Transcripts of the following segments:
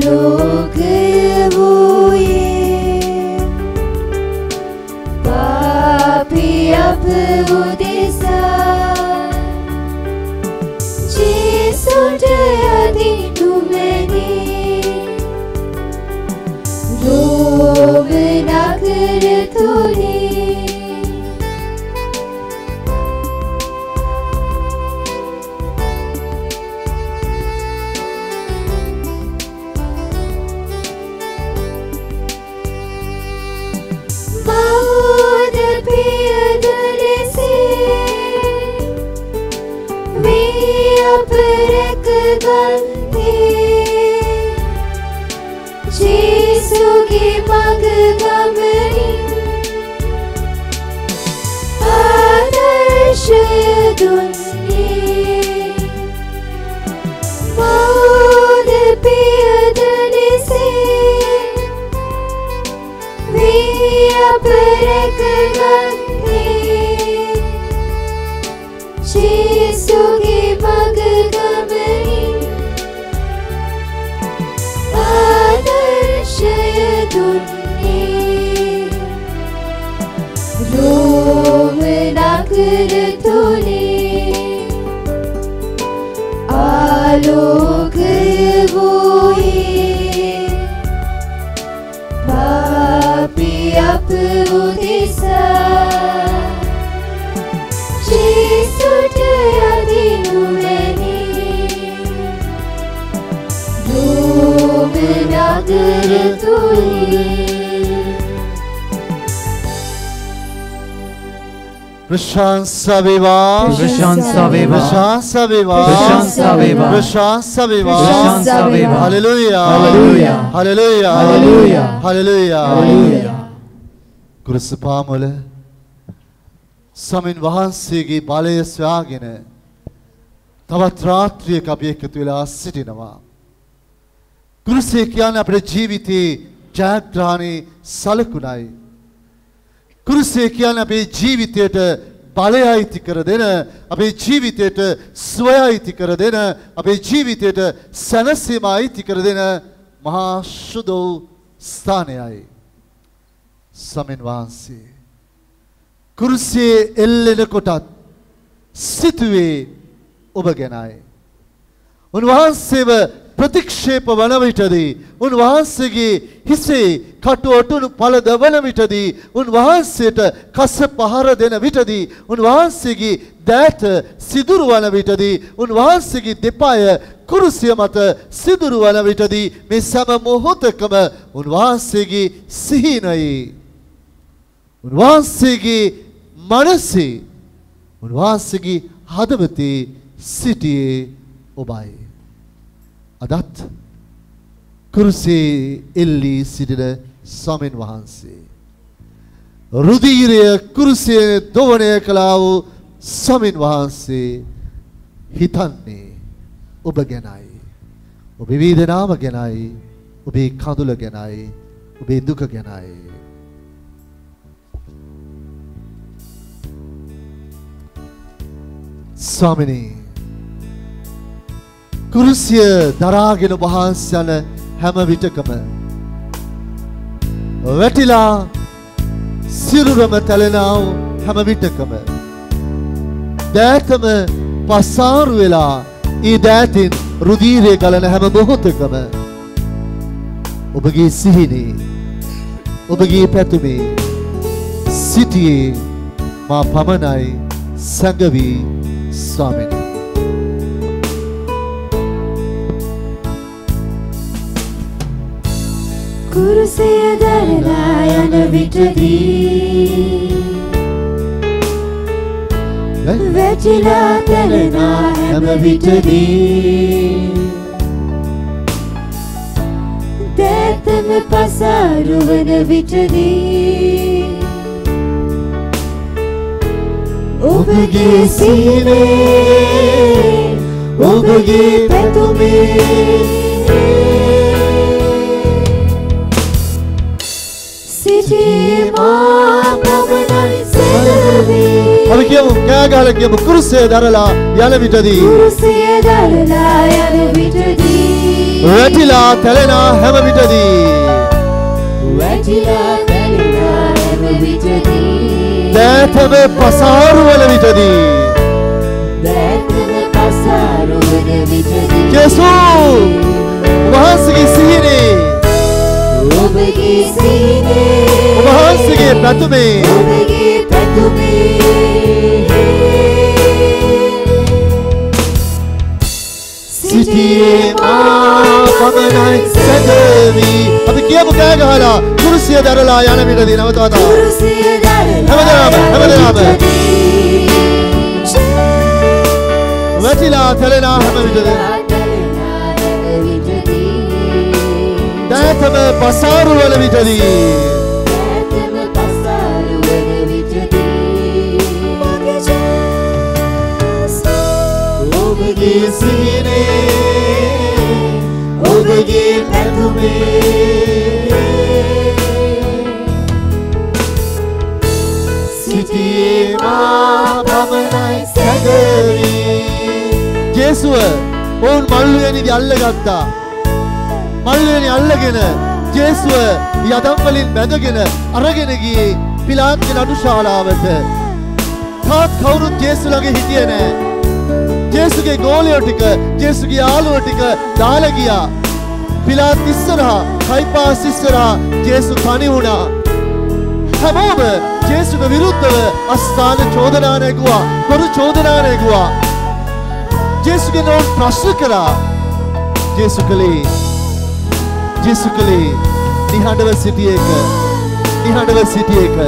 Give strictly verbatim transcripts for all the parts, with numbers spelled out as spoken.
ආලෝකය වූයේ පාපි අප උදෙසා ජේසුට යදිනුමැනි රෝම නගර තුලේ Jesuge mag gamanin ආදර්ශය දුන්නේ මෞදපියද ලෙසේ වී අප රැකගත්තේ ජේසුගේ මග ගමනින් ආදර්ශය දුන්නේ රෝම නගර තුලේ ආලෝකය වූයේ පාපි අප උදෙසා ජේසුට යදිනුමැනි රෝම නගර තුලේ प्रशंसा विवाह प्रशंसा विवाह प्रशंसा विवाह प्रशंसा विवाह प्रशंसा विवाह प्रशंसा विवाह hallelujah hallelujah hallelujah hallelujah hallelujah hallelujah කුරුසපාමල සමින් වහන්සේගේ බලය සොයාගෙන තවත් රාත්‍රියක අපි එකතු වෙලා සිටිනවා. කුරුසය කියන්නේ අපේ ජීවිතේ ජයග්‍රහණේ සලකුණයි. කුරුසය කියන්නේ අපේ ජීවිතයට බලය අයිති කර දෙන, අපේ ජීවිතයට සුවය අයිති කර දෙන, අපේ ජීවිතයට සැනසීම අයිති කර දෙන මහා සුදු ස්ථානයයි. සමින් වහන්සේ කුරුසියේ එල්ලෙන කොටත් සිතුවේ ඔබ ගැනයි. උන්වහන්සේව ප්‍රතික්ෂේප වන විටදී, උන්වහන්සේගේ හිසේ කටුවටුණු පළද වන විටදී, උන්වහන්සේට කස පහර දෙන විටදී, උන්වහන්සේගේ දෑත සිදුරු වන විටදී, උන්වහන්සේගේ දෙපාය කුරුසිය මත සිදුරු වන විටදී මේ සෑම මොහොතකම උන්වහන්සේගේ සිහිනයේ, උන්වහන්සේගේ මනසේ, උන්වහන්සේගේ හදවතේ සිටියේ ඔබයි. අදත් කුරුසියේ එල්ලී සිටින ස්වාමීන් වහන්සේ, රුධිරය කුරුසියේ දෝවණය කළා වූ ස්වාමීන් වහන්සේ හිතන්නේ ඔබ ගැනයි, ඔබේ වේදනාව ගැනයි, ඔබේ කඳුල ගැනයි, ඔබේ දුක ගැනයි. ස්වාමිනේ, කුරුසිය දරාගෙන වහන්සේ යන හැම විටකම වැටිලා සිරුරම තැලෙනා හැම විටකම දෑතම පසාරු වෙලා ඒ දෑතින් රුධිරය ගලන හැම මොහොතකම ඔබගේ සිහිනේ, ඔබගේ පැතුමේ සිටියේ මා පමණයි සැඟවි ස්වාමිනේ. කුරුසිය දරලා යන විටදී වැටිලා තැලෙන හැම විටදී දෑතම පසාරු වන විටදී ඔබගේ සිහිනේ, ඔබගේ පැතුමේ අපි කියමු, කෑ ගහලා කියමු, කුරුසිය දරලා යන විටදී, කුරුසිය දරලා යන විටදී වැටිලා තැලෙනා හැම විටදී වැටිලා තැලෙනා හැම විටදී දෑතම පසාරු වල විටදී දෑතම පසාරු වන විටදී යේසුස් වහන්සේගේ සිහිනේ ඔබගේ සිහිනේ වහන්සේගේ පැතුමේ ඔබගේ පැතුමේ සිටියේ මා පමණයි සැදවි අපි කියමු කෑ ගහලා කුරුසිය දරලා යන විටදී නැවත වතාවක් කුරුසිය දරලා හැමදාම හැමදාම වැටිලා තැලෙනා හැම විටදී දෑතම පසාරු වල විටදී දෑතම පසාරු වන විටදී මගේ ජේසුස් ඔබගේ සිහිනේ ඔබගේ පැතුමේ සිටියේ මා පමණයි සැදවි යේසුව ඔවුන් මල්ලුවේනිදි අල්ලගත්තා මල්ලුවේනි අල්ලගෙන යේසුව යදම් වලින් බැඳගෙන අරගෙන ගියේ පිලාත්ගේ නඩු ශාලාවට තාත් කවුරුත් යේසු ළඟ හිටියේ නැහැ යේසුගේ ගෝලියෝ ටික යේසුගේ යාළුවෝ ටික දාලා ගියා පිලාත් ඉස්සරහා කයිපාස් ඉස්සරහා යේසු තනි වුණා හැමෝම යේසුට විරුද්ධව අස්ථාන චෝදනා නැගුවා පොරු චෝදනා නැගුවා යේසුගේ නෝන් ප්‍රශ්න කළා යේසු කලේ යේසු කලේ නිහඬව සිටිය එක නිහඬව සිටිය එක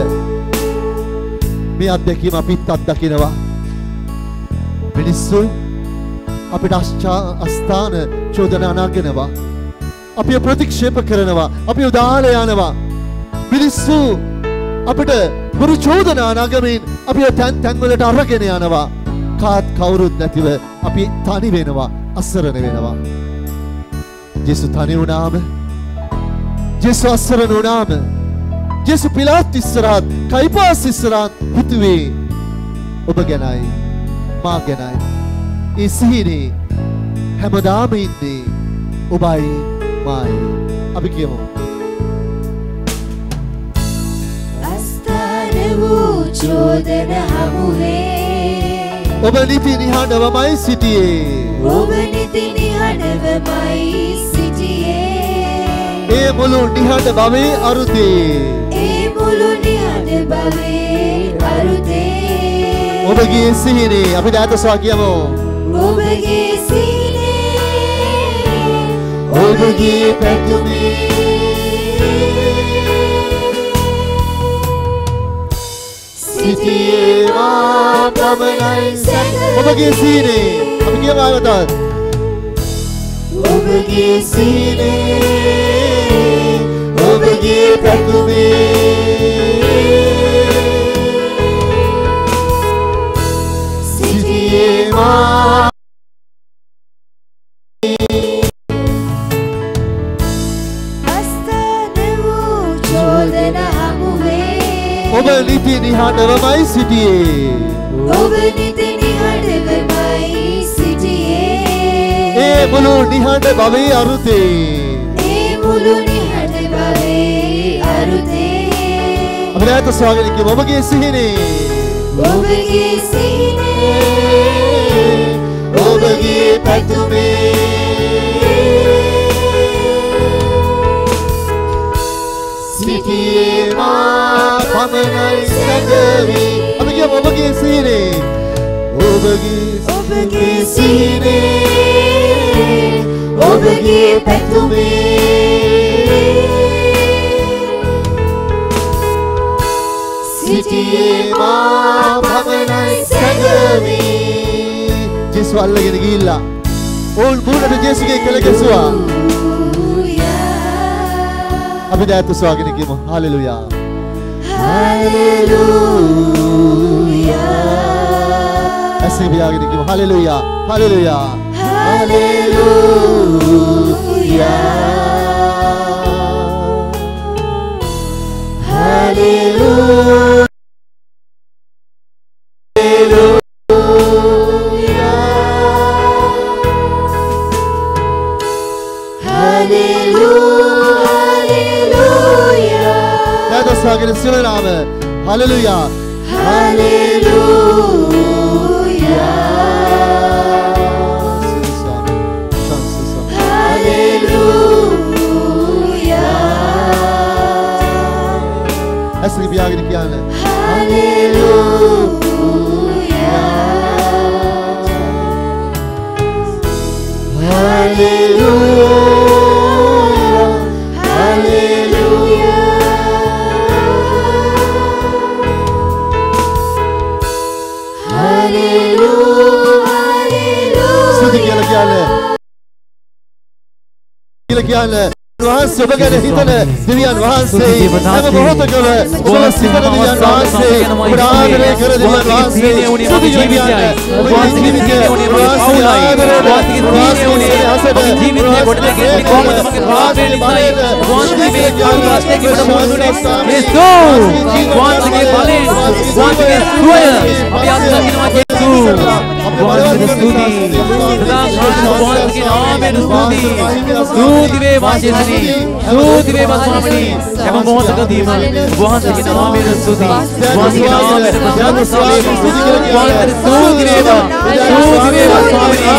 මේ අත්දැකීම අපිත් අත්දකිනවා මිනිස්සු අපිට අස්ථාන චෝදනා නගනවා අපිව ප්‍රතික්ෂේප කරනවා අපිව දාලා යනවා මිනිස්සු අපිට පුරු චෝදනා නගමින් අපිව තැන් තැන් වලට අරගෙන යනවා කාත් කවුරුත් නැතිව අපි තනි වෙනවා අසරණ වෙනවා යේසු තනි වුණාම යේසු අසරණ වුණාම යේසු පිලාත් ඉස්සරහත් කයිපාස් ඉස්සරහත් හිතුවේ ඔබ ගැනයි මා ගැනයි ඒ සිහිනේ හැමදාම ඉන්නේ ඔබයි මායි අපි කියමු අස්ථාන වූ චෝදන හමුවේ ඔබ නිති නිහඬවමයි සිටියේ ඔබ නිති නිහඬවමයි සිටියේ ඒ මුළු නිහඬ බවේ අරුතේ ඒ මුළු නිහඬ බවේ අරුතේ ඔබගේ සිහිනේ අපි දැතස්වා කියමු ඔබගේ සිහිනේ ඔබගේ පැතුමේ සිටියේ මා පමණයි සැදවි ඔබගේ සිහිනේ අපි කියමු ආවතත් ඔබගේ සිහිනේ ඔබගේ පැතුමේ සිටියේ මා අස්ථාන වූ චෝදන හමුවේ ඔබ නිති නිහඬවමයි සිටියේ ඔබ නිති නිහඬවමයි සිටියේ ඒ මුළු නිහඬ බවේ අරුතේ ඒ මුළු නිහඬ බවේ අරුතේ අපි දැත ස්වාගත කියමු ඔබගේ සිහිනේ ඔබගේ සිහිනේ ඔබගේ පැතුමේ සිටියේ මා පමණයි සැදවි අපි කියමු ඔබගේ සිහිනේ ඔබගේ ඔබගේ සිහිනේ ඔබගේ පැතුමේ සිටියේ මා පමණයි සැදවි ජේසු අල්ලගෙන ගිහිල්ලා ඕල් මුණට ජේසුගේ කෙල ගැසුවා අපි දැත ස්වාගත කියමු හලෙලූයා හලෙලූයා ඇසේ පියාගෙන කියමු hallelujah hallelujah hallelujah hallelujah ආශාගෙන සිරනාම hallelujah Hallelujah. Hallelujah. ඇස් දෙක පියාගෙන කියන්න Hallelujah. Hallelujah. Hallelujah. Hallelujah. ස්තුති කියලා කියන්න කියලා කියන්න වහන්සේ ඔබ ගැන හිතන දෙවියන් වහන්සේ හැම මොහොතකම ඔබ සිතන දෙවියන් වහන්සේ ඔබ ආදරය කරන දෙවියන් වහන්සේ ස්තුති ජීවිතයයි ඔබගේ ජීවිතය වහන්සේ ආදරය වහන්සේ හසද ජීවිතේ කොටලගේ කොහොමද මගේ පාපේ නිසායි වහන්සේ මේ කාර්යයක් ඉබට මොහොතුනේ යේසුස් වහන්සේගේ බලයෙන් වහන්සේගේ සුවය අපි අත්දකින්නවා යේසුස් වහන්සේගේ ස්තුති සදා කාලෙම වහන්සේගේ නාමයෙන් ස්තුති ස්තුති වේවා යේසුනි ස්තුති වේවා ස්වාමීනි හැම මොහොතකදීම වහන්සේගේ නාමයෙන් ස්තුති වහන්සේගේ නාමයෙන් ප්‍රශංසා වේවා වහන්සේට ස්තුති වේවා ස්තුති වේවා ස්වාමීනි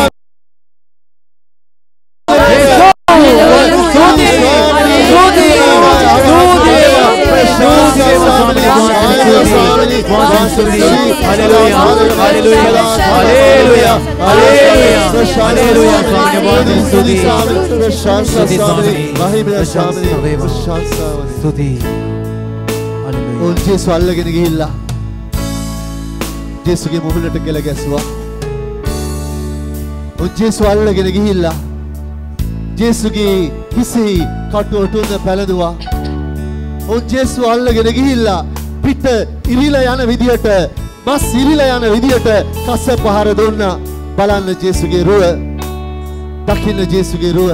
ජේසු අල්ලගෙන ගිහිල්ලා ජේසුගේ මුහුණට කෙල ගැසුවා. ජේසු අල්ලගෙන ගිහිල්ලා ජේසුගේ හිසෙහි කටුවටුන පැලදුවා. ඔව් ජේසු අල්ලගෙන ගිහිල්ලා පිට ඉරිලා යන විදියට මස් ඉරිලා යන විදියට කස පහර දුන්නා. බලන්න ජේසුගේ රුව, දකින්න ජේසුගේ රුව.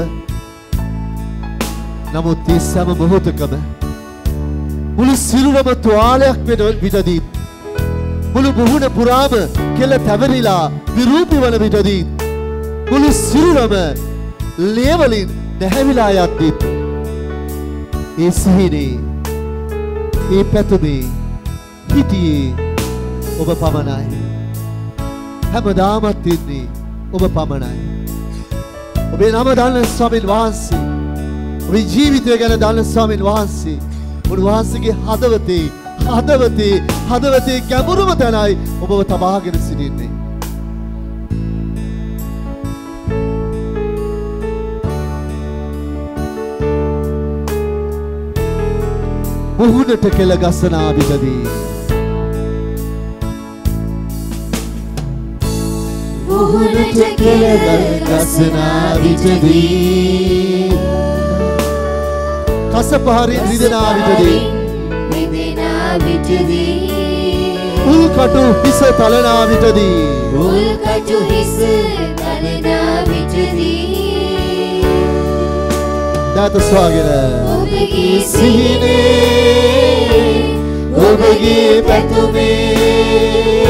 නමුත් ඒ සෑම මොහොතකම මුළු සිරුරම තුවාලයක් වෙන විටදී මුළු මුහුණ පුරාම කෙල තැවරිලා විරූපී වන විටදී මුළු සිරුරම ලේවලින් නැහැවිලා යද්දී ඒ සිහිනේ ඒ පැතුමේ හිටියේ ඔබ පමණයි. හැමදාමත් ඉන්නේ ඔබ පමණයි. ඔබේ නම දන්න ස්වාමීන් වහන්සේ, ඔබේ ජීවිතය ගැන දන්න ස්වාමීන් වහන්සේ, උන්වහන්සේගේ හදවතේ හදවතේ හදවතේ ගැඹුරුම තැනයි ඔබව තබාගෙන සිටින්නේ. මුහුණට කෙල ගසනා විටදී මුහුණට කෙල ගසනා විටදී කස පහරින් රිදෙනා විටදී රිදෙනා විටදී උල්කටු හිස තලනා විටදී උල්කටු හිස තලනා විටදී දාත ස්වාගෙන ඔබගේ සිහිනේ ඔබගේ පැතුමේ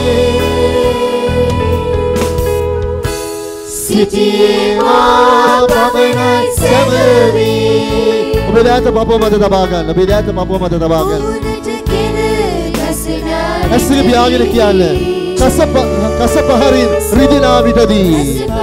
සිටියේ මා පමණයි සැමවී. ඔබේ දාත පපුව මත තබා ගන්න. ඔබේ දාත පපුව මත තබා ගන්න. ඇස් දෙක පියාගෙන කියන්න. කස කස පහරින් රිදෙනා විටදී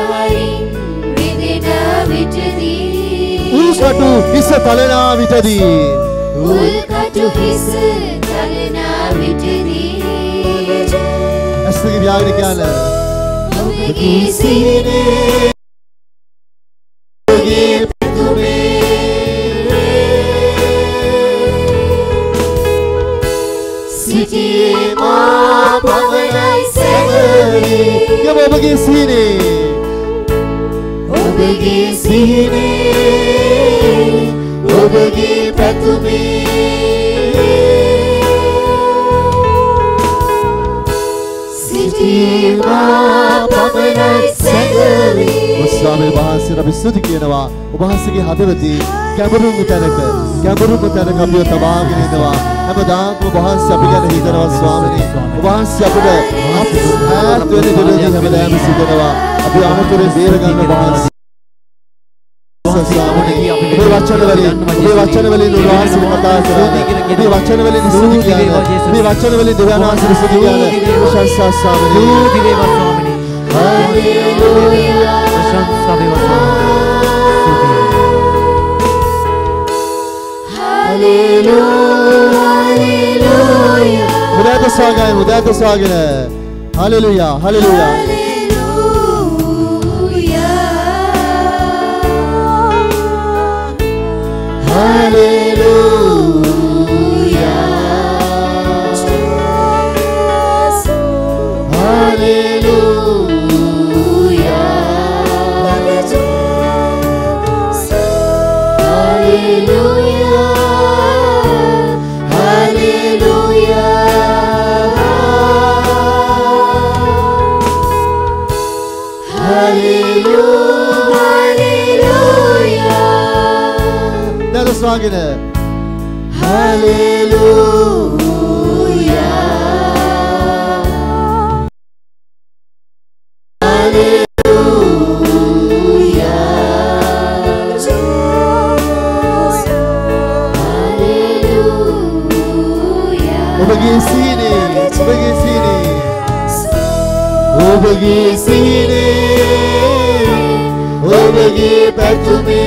උල්කටු හිස තලනා විටදී උල්කටු හිස තලනා විටදී ඇස් දෙක පියාගෙන කියන්න. ඔබගේ සිහිනේ ඔබගේ පැතුමේ සිටියේ මා පමණයි සැමවී. යම ඔබගේ සිහිනේ ඔබගේ සිහිනේ ඔබගේ පැතුමේ සිටියේ මා පමණයි සැඟවී. ස්වාමීන් වහන්සේ අපි ස්තුති කියනවා. ඔබ වහන්සේගේ හදවතේ ගැඹුරුම තැනක ගැඹුරුම තැනක අපිව තබාගෙන ඉන්නවා. හැමදාම ඔබ වහන්සේ අපි ගැන හිතනවා ස්වාමීනි. ඔබ වහන්සේ අපිට ඈත් වෙන දෙයක් හැමදාම සිතනවා. අපි අමතරේ බේර ගන්න ඔබ වහන්සේ ස්වාමීනි. ඔබේ වචන වලින් ඔබේ වචන වලින් උන්වහන්සේ කතා කරන්නේ ඔබේ වචන වලින් ස්තුති කියන්නේ මේ වචන වලින් දෙවියන් වහන්සේ ස්තුති කියන්නේ ප්‍රශංසා ස්වාමීනි ස්තුති වේවා ස්වාමීනි Hallelujah. ප්‍රශංසා වේවා ස්වාමීනි Hallelujah. උදාත ස්වාගතයි උදාත ස්වාගතයි Hallelujah Hallelujah Hallelujah. Obagi sini, obagi sini, obagi sini, obagi patumi.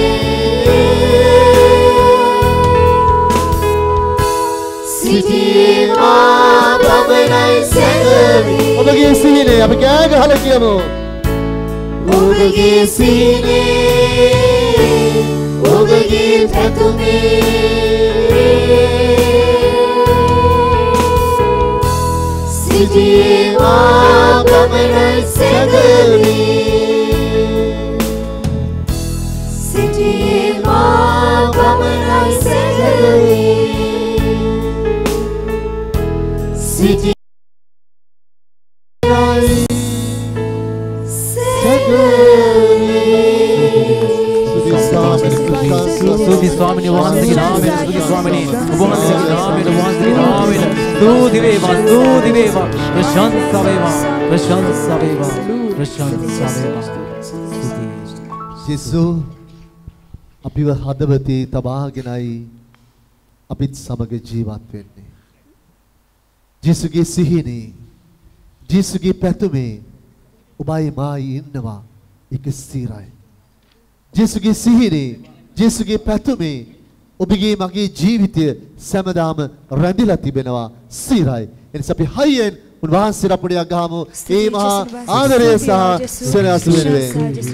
ඔබගේ සිහිනේ අපි කෑ ගහලා කියමු ඔබගේ සිහිනේ ඔබගේ පැතුමේ සිටිවා පමණයි සැඟවි සිටිවා පමණයි සැඟවි සිටි Stuti Swamini Vansiki Namen, Stuti Swamini Vansiki Namen, Vansiki Namen, Stuti Veva, Stuti Veva, Prashansa Veva, Prashansa Veva, Prashansa Veva, Stuti. Yesu, අපිව හදවතේ තබාගෙනයි අපිත් සමග ජීවත් වෙන්නේ. ජේසුගේ සිහිනේ, ජේසුගේ පැතුමේ ඔබයි මායි ඉන්නවා. ඒක ස්ථිරයි. ජේසුගේ සිහිනේ ජේසුගේ පැතුමේ ඔබගේ මගේ ජීවිතය සෑමදාම රැඳිලා තිබෙනවා ස්ථිරයි. එනිසා අපි හයියෙන් උන්වහන්සේට අපුඩියක් ගහමු. ඒ මහා ආදරය සහ සෙනෙහස වෙනුවෙන්.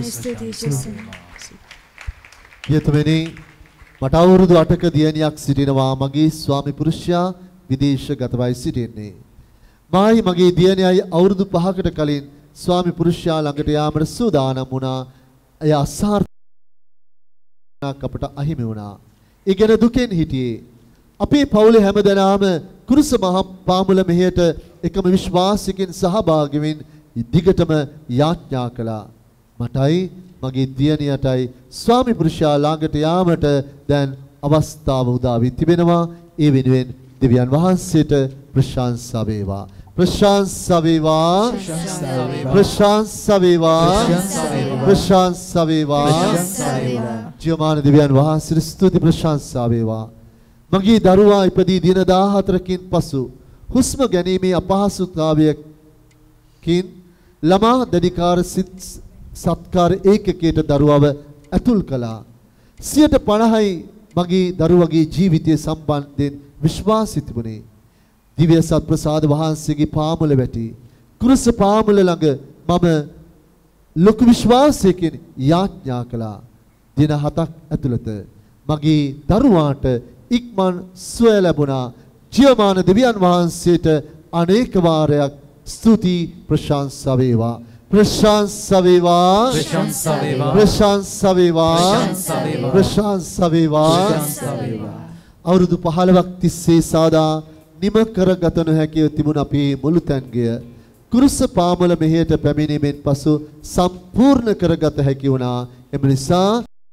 යතුමනි මට අවුරුදු අටක දියණියක් සිටිනවා. මගේ ස්වාමි පුරුෂයා විදේශගතවයි සිටින්නේ. මායි මගේ දියණියයි අවුරුදු පහකට කලින් ස්වාමි පුරුෂයා ළඟට යාමට සූදානම් වුණා. එය අසාර්ථක අපට අහිමි වුණා. ඒ ගැන දුකෙන් හිටියේ. අපේ පවුලේ හැමදෙනාම කුරුස මහ පාමුල මෙහෙයට එකම විශ්වාසිකෙන් සහභාගී වෙමින් දිගටම යාඥා කළා. මටයි මගේ දියණියටයි ස්වාමි පුරුෂයා ළඟට යාමට දැන් අවස්ථාව උදා වී තිබෙනවා. ඒ වෙනුවෙන් දෙවියන් වහන්සේට ප්‍රශංසා වේවා. ප්‍රශංසා වේවා. ප්‍රශංසා වේවා. ප්‍රශංසා වේවා. ජීවමාන දෙවියන් වහන්සේට ස්තුති ප්‍රශංසා වේවා. මගේ දරුවා ඉපදී දින දාහතරකින් පසු හුස්ම ගැනීමේ අපහසුතාවයකින් ළමා දැඩිකාර සත්කාර ඒකකයට දරුවව ඇතුල් කළා. සියයට පනහයි මගේ දරුවගේ ජීවිතය සම්බන්ධයෙන් විශ්වාසී තිබුණේ. දිව්‍ය සත්ප්‍රසාද වහන්සේගේ පාමුල වැටි කුරුස පාමුල ළඟ මම ලොකු විශ්වාසයකින් යාඥා කළා. දින හතක් ඇතුළත මගේ දරුවාට ඉක්මන් සුවය ලැබුණා. ජීවමාන දෙවියන් වහන්සේට අනේක වාරයක් ස්තුති ප්‍රශංසා වේවා. ප්‍රශංසා වේවා. ප්‍රශංසා වේවා. ප්‍රශංසා වේවා. ප්‍රශංසා වේවා. අවුරුදු පහළොවක් තිස්සේ සාදා නිම කරගත නොහැකිව තිබුණ අපේ මුළු තැන්ගය කුරුස පාමුල මෙහෙයට පැමිණීමෙන් පසු සම්පූර්ණ කරගත හැකි වුණා. එම නිසා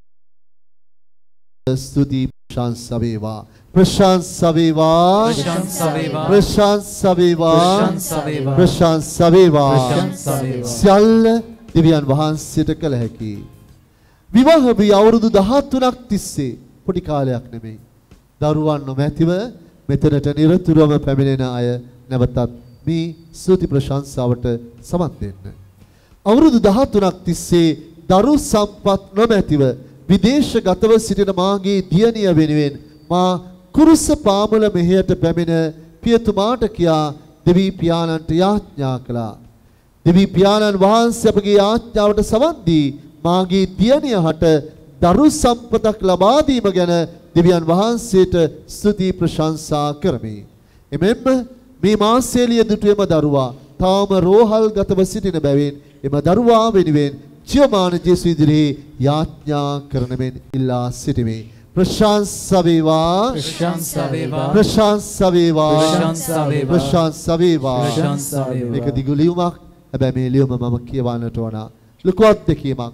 ස්තුති ප්‍රශංසා වේවා. ප්‍රශංසා වේවා. ප්‍රශංසා වේවා. ප්‍රශංසා වේවා. ප්‍රශංසා වේවා. ප්‍රශංසා වේවා. සියල්ල දෙවියන් වහන්සේට කළ හැකි. විවාහ වී අවුරුදු දහතුනක් තිස්සේ පොඩි කාලයක් නෙමෙයි. දරුවන් නොමැතිව මෙතනට නිරතුරුවම පැමිණෙන අය නැවතත් මේ ස්තුති ප්‍රශංසාවට සමත් වෙන්න. අවුරුදු දහතුනක් තිස්සේ දරු සම්පත් නොමැතිව විදේශගතව සිටින මාගේ දියණිය වෙනුවෙන් මා කුරුස පාමුල මෙහෙයට පැමිණ පියතුමාට කියා දෙවි පියාණන්ට යාඥා කළා. දෙවි පියාණන් වහන්සේ අපගේ යාඥාවට සවන් දී මාගේ දියණිය හට දරු සම්පතක් ලබා දීම ගැන දෙවියන් වහන්සේට ස්තුති ප්‍රශංසා කරමි. එමෙන්ම මේ මාසෙලිය දුටුවෙම දරුවා තාම රෝහල්ගතව සිටින බැවින් එම දරුවා වෙනුවෙන් ජීවමාන ජේසු ඉදිරියේ යාඥා කරන මෙන් ඉල්ලා සිටිමි. ප්‍රශංසා වේවා, ප්‍රශංසා වේවා, ප්‍රශංසා වේවා, ප්‍රශංසා වේවා, ප්‍රශංසා වේවා. ප්‍රශංසා වේවා. මේක දිගු ලියුමක්. හැබැයි මේ ලියුම මම කියවන්නට ඕන. ලොකු අත්දැකීමක්.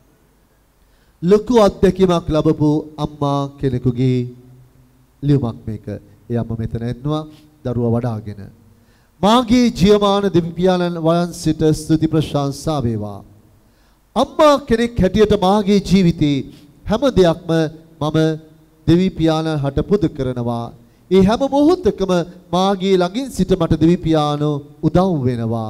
ලොකු අත්දැකීමක් ලැබපු අම්මා කෙනෙකුගේ ලියුමක් මේක. ඒ අම්මා මෙතන එන්නවා දරුවා වඩාගෙන. මාගේ ජීවමාන දෙවි පියාණන් වහන්සේට ස්තුති ප්‍රශංසා වේවා. අම්මා කෙනෙක් හැටියට මාගේ ජීවිතේ හැම දෙයක්ම මම දෙවි පියාණන් හට පුද කරනවා. ඒ හැම මොහොතකම මාගේ ළඟින් සිට මට දෙවි පියාණෝ උදව් වෙනවා.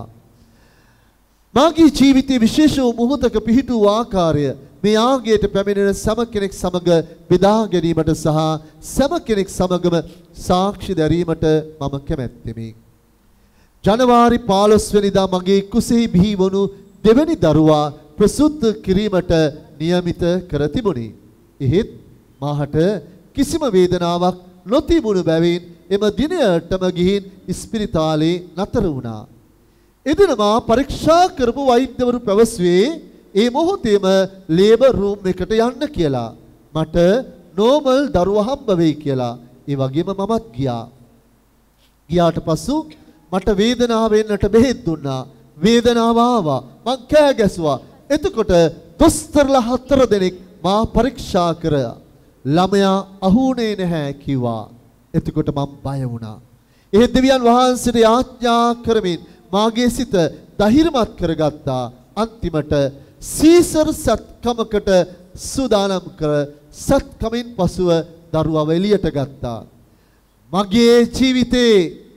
මාගේ ජීවිතයේ විශේෂ වූ මොහොතක පිහිටු ආකාරය මේ ආගයට පැමිණෙන සම කෙනෙක් සමග බෙදා ගැනීමට සහ සම කෙනෙක් සමගම සාක්ෂි දැරීමට මම කැමැත්තෙමි. ජනවාරි පහළොස් වෙනිදා මගේ කුසෙහි බිහි වුණු දෙවැනි දරුවා ප්‍රසූත කිරීමට නියමිත කර තිබුණි. එහෙත් මාහට කිසිම වේදනාවක් නොතිබුණු බැවින් එම දිනයටම ගිහින් ස්පිරිතාලේ නතර වුණා. එදින මා පරීක්ෂා කරපු වෛද්‍යවරු පැවසුවේ ඒ මොහොතේම ලේබර් රූම් එකට යන්න කියලා. මට නෝමල් දරුවා හම්බ වෙයි කියලා. ඒ වගේම මමත් ගියා. ගියාට පසු මට වේදනාව වෙන්නට බෙහෙත් දුන්නා. වේදනාව ආවා. මං කෑ ගැසුවා. එතකොට දොස්තරලා හතර දෙනෙක් මා පරීක්ෂා කරා. ළමයා අහුනේ නැහැ කිව්වා. එතකොට මම බය වුණා. ඒ දෙවියන් වහන්සේට යාඥා කරමින් මාගේ සිත ධෛර්යමත් කරගත්තා. අන්තිමට සීසර් සත්කමකට සූදානම් කර සත්කමින් පසුව දරුවව එළියට ගත්තා. මගේ ජීවිතේ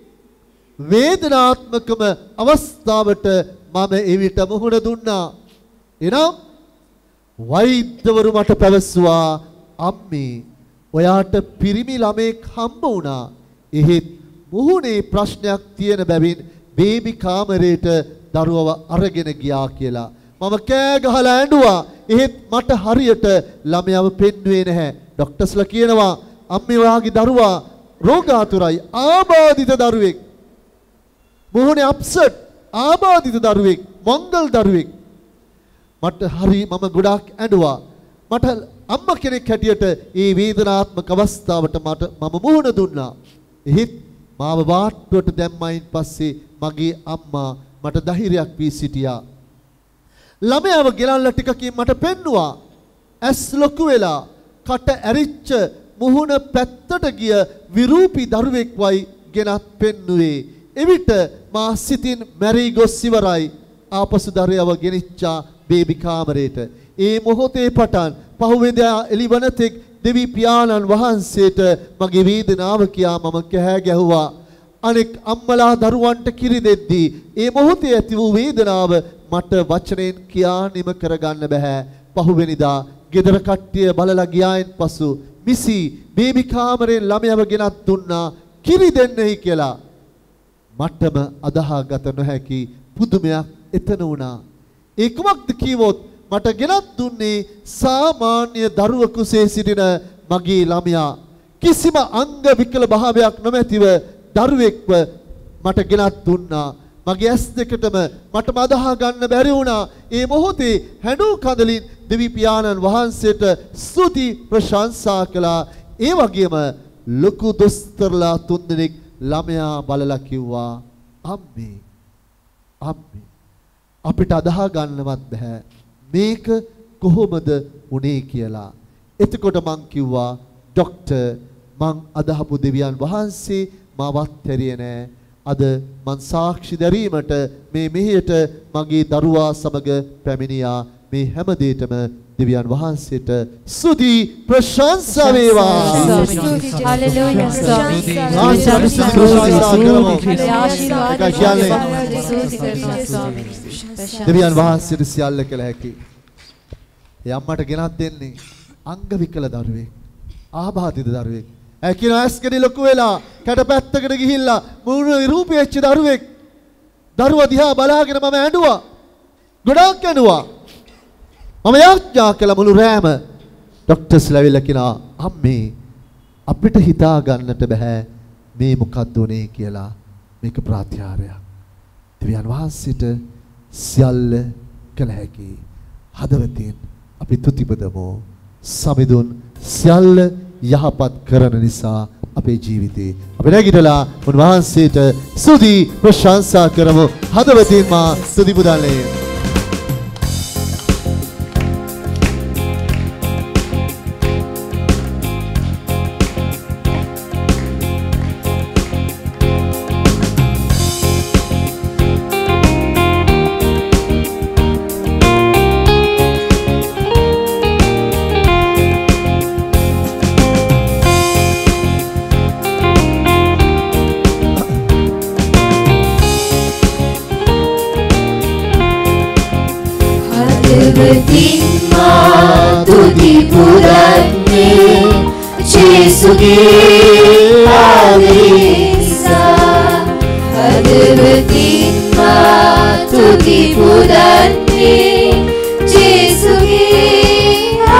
වේදනාත්මකම අවස්ථාවට මම එවිට මුහුණ දුන්නා. එනම් වෛද්‍යවරු මට පැවසුවා අම්මේ ඔයාට පිරිමි ළමෙක් හම්බ වුණා. එහෙත් මුහුණේ ප්‍රශ්නයක් තියෙන බැවින් බේබි කාමරේට දරුවව අරගෙන ගියා කියලා. මම කෑ ගහලා ඇඬුවා. එහෙත් මට හරියට ළමයාව පෙන්වුවේ නැහැ. ડોක්ටර්ස්ලා කියනවා අම්මේ ඔයාගේ දරුවා රෝගාතුරයි, ආබාධිත දරුවෙක්. මුහුණේ අප්සෙට්, ආබාධිත දරුවෙක්, මංගල් දරුවෙක්. මට හරි මම ගොඩාක් ඇඬුවා. මට අම්මා කෙනෙක් හැටියට මේ වේදනාත්මක අවස්ථාවට මට මම මුහුණ දුන්නා. එහෙත් මාව වාට්ටුවට දැම්මයින් පස්සේ මගේ අම්මා මට ධෛර්යයක් වී සිටියා. ළමයාව ගෙනල්ලා ටිකකින් මට පෙන්නුවා. ඇස් ලොකු වෙලා කට ඇරිච්ච මුහුණ පැත්තට ගිය විරූපී දරුවෙක් වයි ගෙනත් පෙන්නුවේ. එවිට මා සිතින් මැරී ගොස් ඉවරයි. ආපසු දරුවව ගෙනිච්චා බේබි කාමරේට. ඒ මොහොතේ පටන් පහුවෙන්දා එළිවන තෙක් දෙවි පියාණන් වහන්සේට මගේ වේදනාව කියා මම කෑ ගැහුවා. අනෙක් අම්මලා දරුවන්ට කිරි දෙද්දී ඒ මොහොතේ ඇති වූ වේදනාව මට වචනෙන් කියා නිම කරගන්න බෑ. පහුවෙනිදා ගෙදර කට්ටිය බලලා ගියායින් පසු මිසි බේබි කාමරෙන් ළමයව ගෙනත් දුන්නා කිරි දෙන්නයි කියලා. මටම අදහාගත නොහැකි පුදුමයක් එතන වුණා. ඒ කුමක්ද කීවොත් මට ගෙනත් දුන්නේ සාමාන්‍ය දරුවෙකුසේ සිටින මගේ ළමයා. කිසිම අංග විකල භාවයක් නොමැතිව දරුවෙක්ව මට ගෙනත් දුන්නා. මගේ ඇස් දෙකටම මටම අදහා ගන්න බැරි වුණා. ඒ මොහොතේ හැඬු කඳලින් දෙවි පියාණන් වහන්සේට ස්තුති ප්‍රශංසා කළා. ඒ වගේම ලොකු දොස්තරලා තුන්දෙනෙක් ළමයා බලලා කිව්වා අම්මේ අම්මේ අපිට අදහා ගන්නවත් බෑ මේක කොහොමද උනේ කියලා. එතකොට මං කිව්වා ડોක්ටර් මං අදහපු දෙවියන් වහන්සේ මාවත් හැරියේ නෑ. අද මං සාක්ෂි දැරීමට මේ මෙහෙයට මගේ දරුවා සමග පැමිණියා. මේ හැම දෙයකම දෙවියන් වහන්සේට ස්තුති ප්‍රශංසා වේවා. Hallelujah. දෙවියන් වහන්සේට සියල්ල කළ හැකි. ඒ අම්මට ගෙනත් දෙන්නේ අංග විකල දරුවෙක්. ආබාධිත දරුවෙක්. ඒ කියන ඇස්කඩි ලොකු වෙලා කැටපැත්තකට ගිහිල්ලා මුණ විරූපී වෙච්ච දරුවෙක්. දරුවා දිහා බලාගෙන මම ඇඬුවා. ගොඩාක් ඇඬුවා. මම යාඥා කළ මුළු රෑම ડોක්ටර්ස්ලා ඇවිල්ලා කියනවා අම්මේ අපිට හිතා ගන්නට බෑ මේ මොකක්ද උනේ කියලා. මේක ප්‍රාත්‍යාරයක්. දෙවියන් වහන්සේට සියල්ල කළ හැකි. හදවතින් අපි තුතිපදමු. සමිඳුන් සියල්ල යහපත් කරන නිසා අපේ ජීවිතේ අපි නැගිටලා උන්වහන්සේට ස්තුති ප්‍රශංසා කරමු. හදවතින් මා ස්තුති පුදන්නේ. තුති පුරන්නේ ජේසුගේ ආදේශා හදවතින් මා තුති පුරන්නේ ජේසුගේ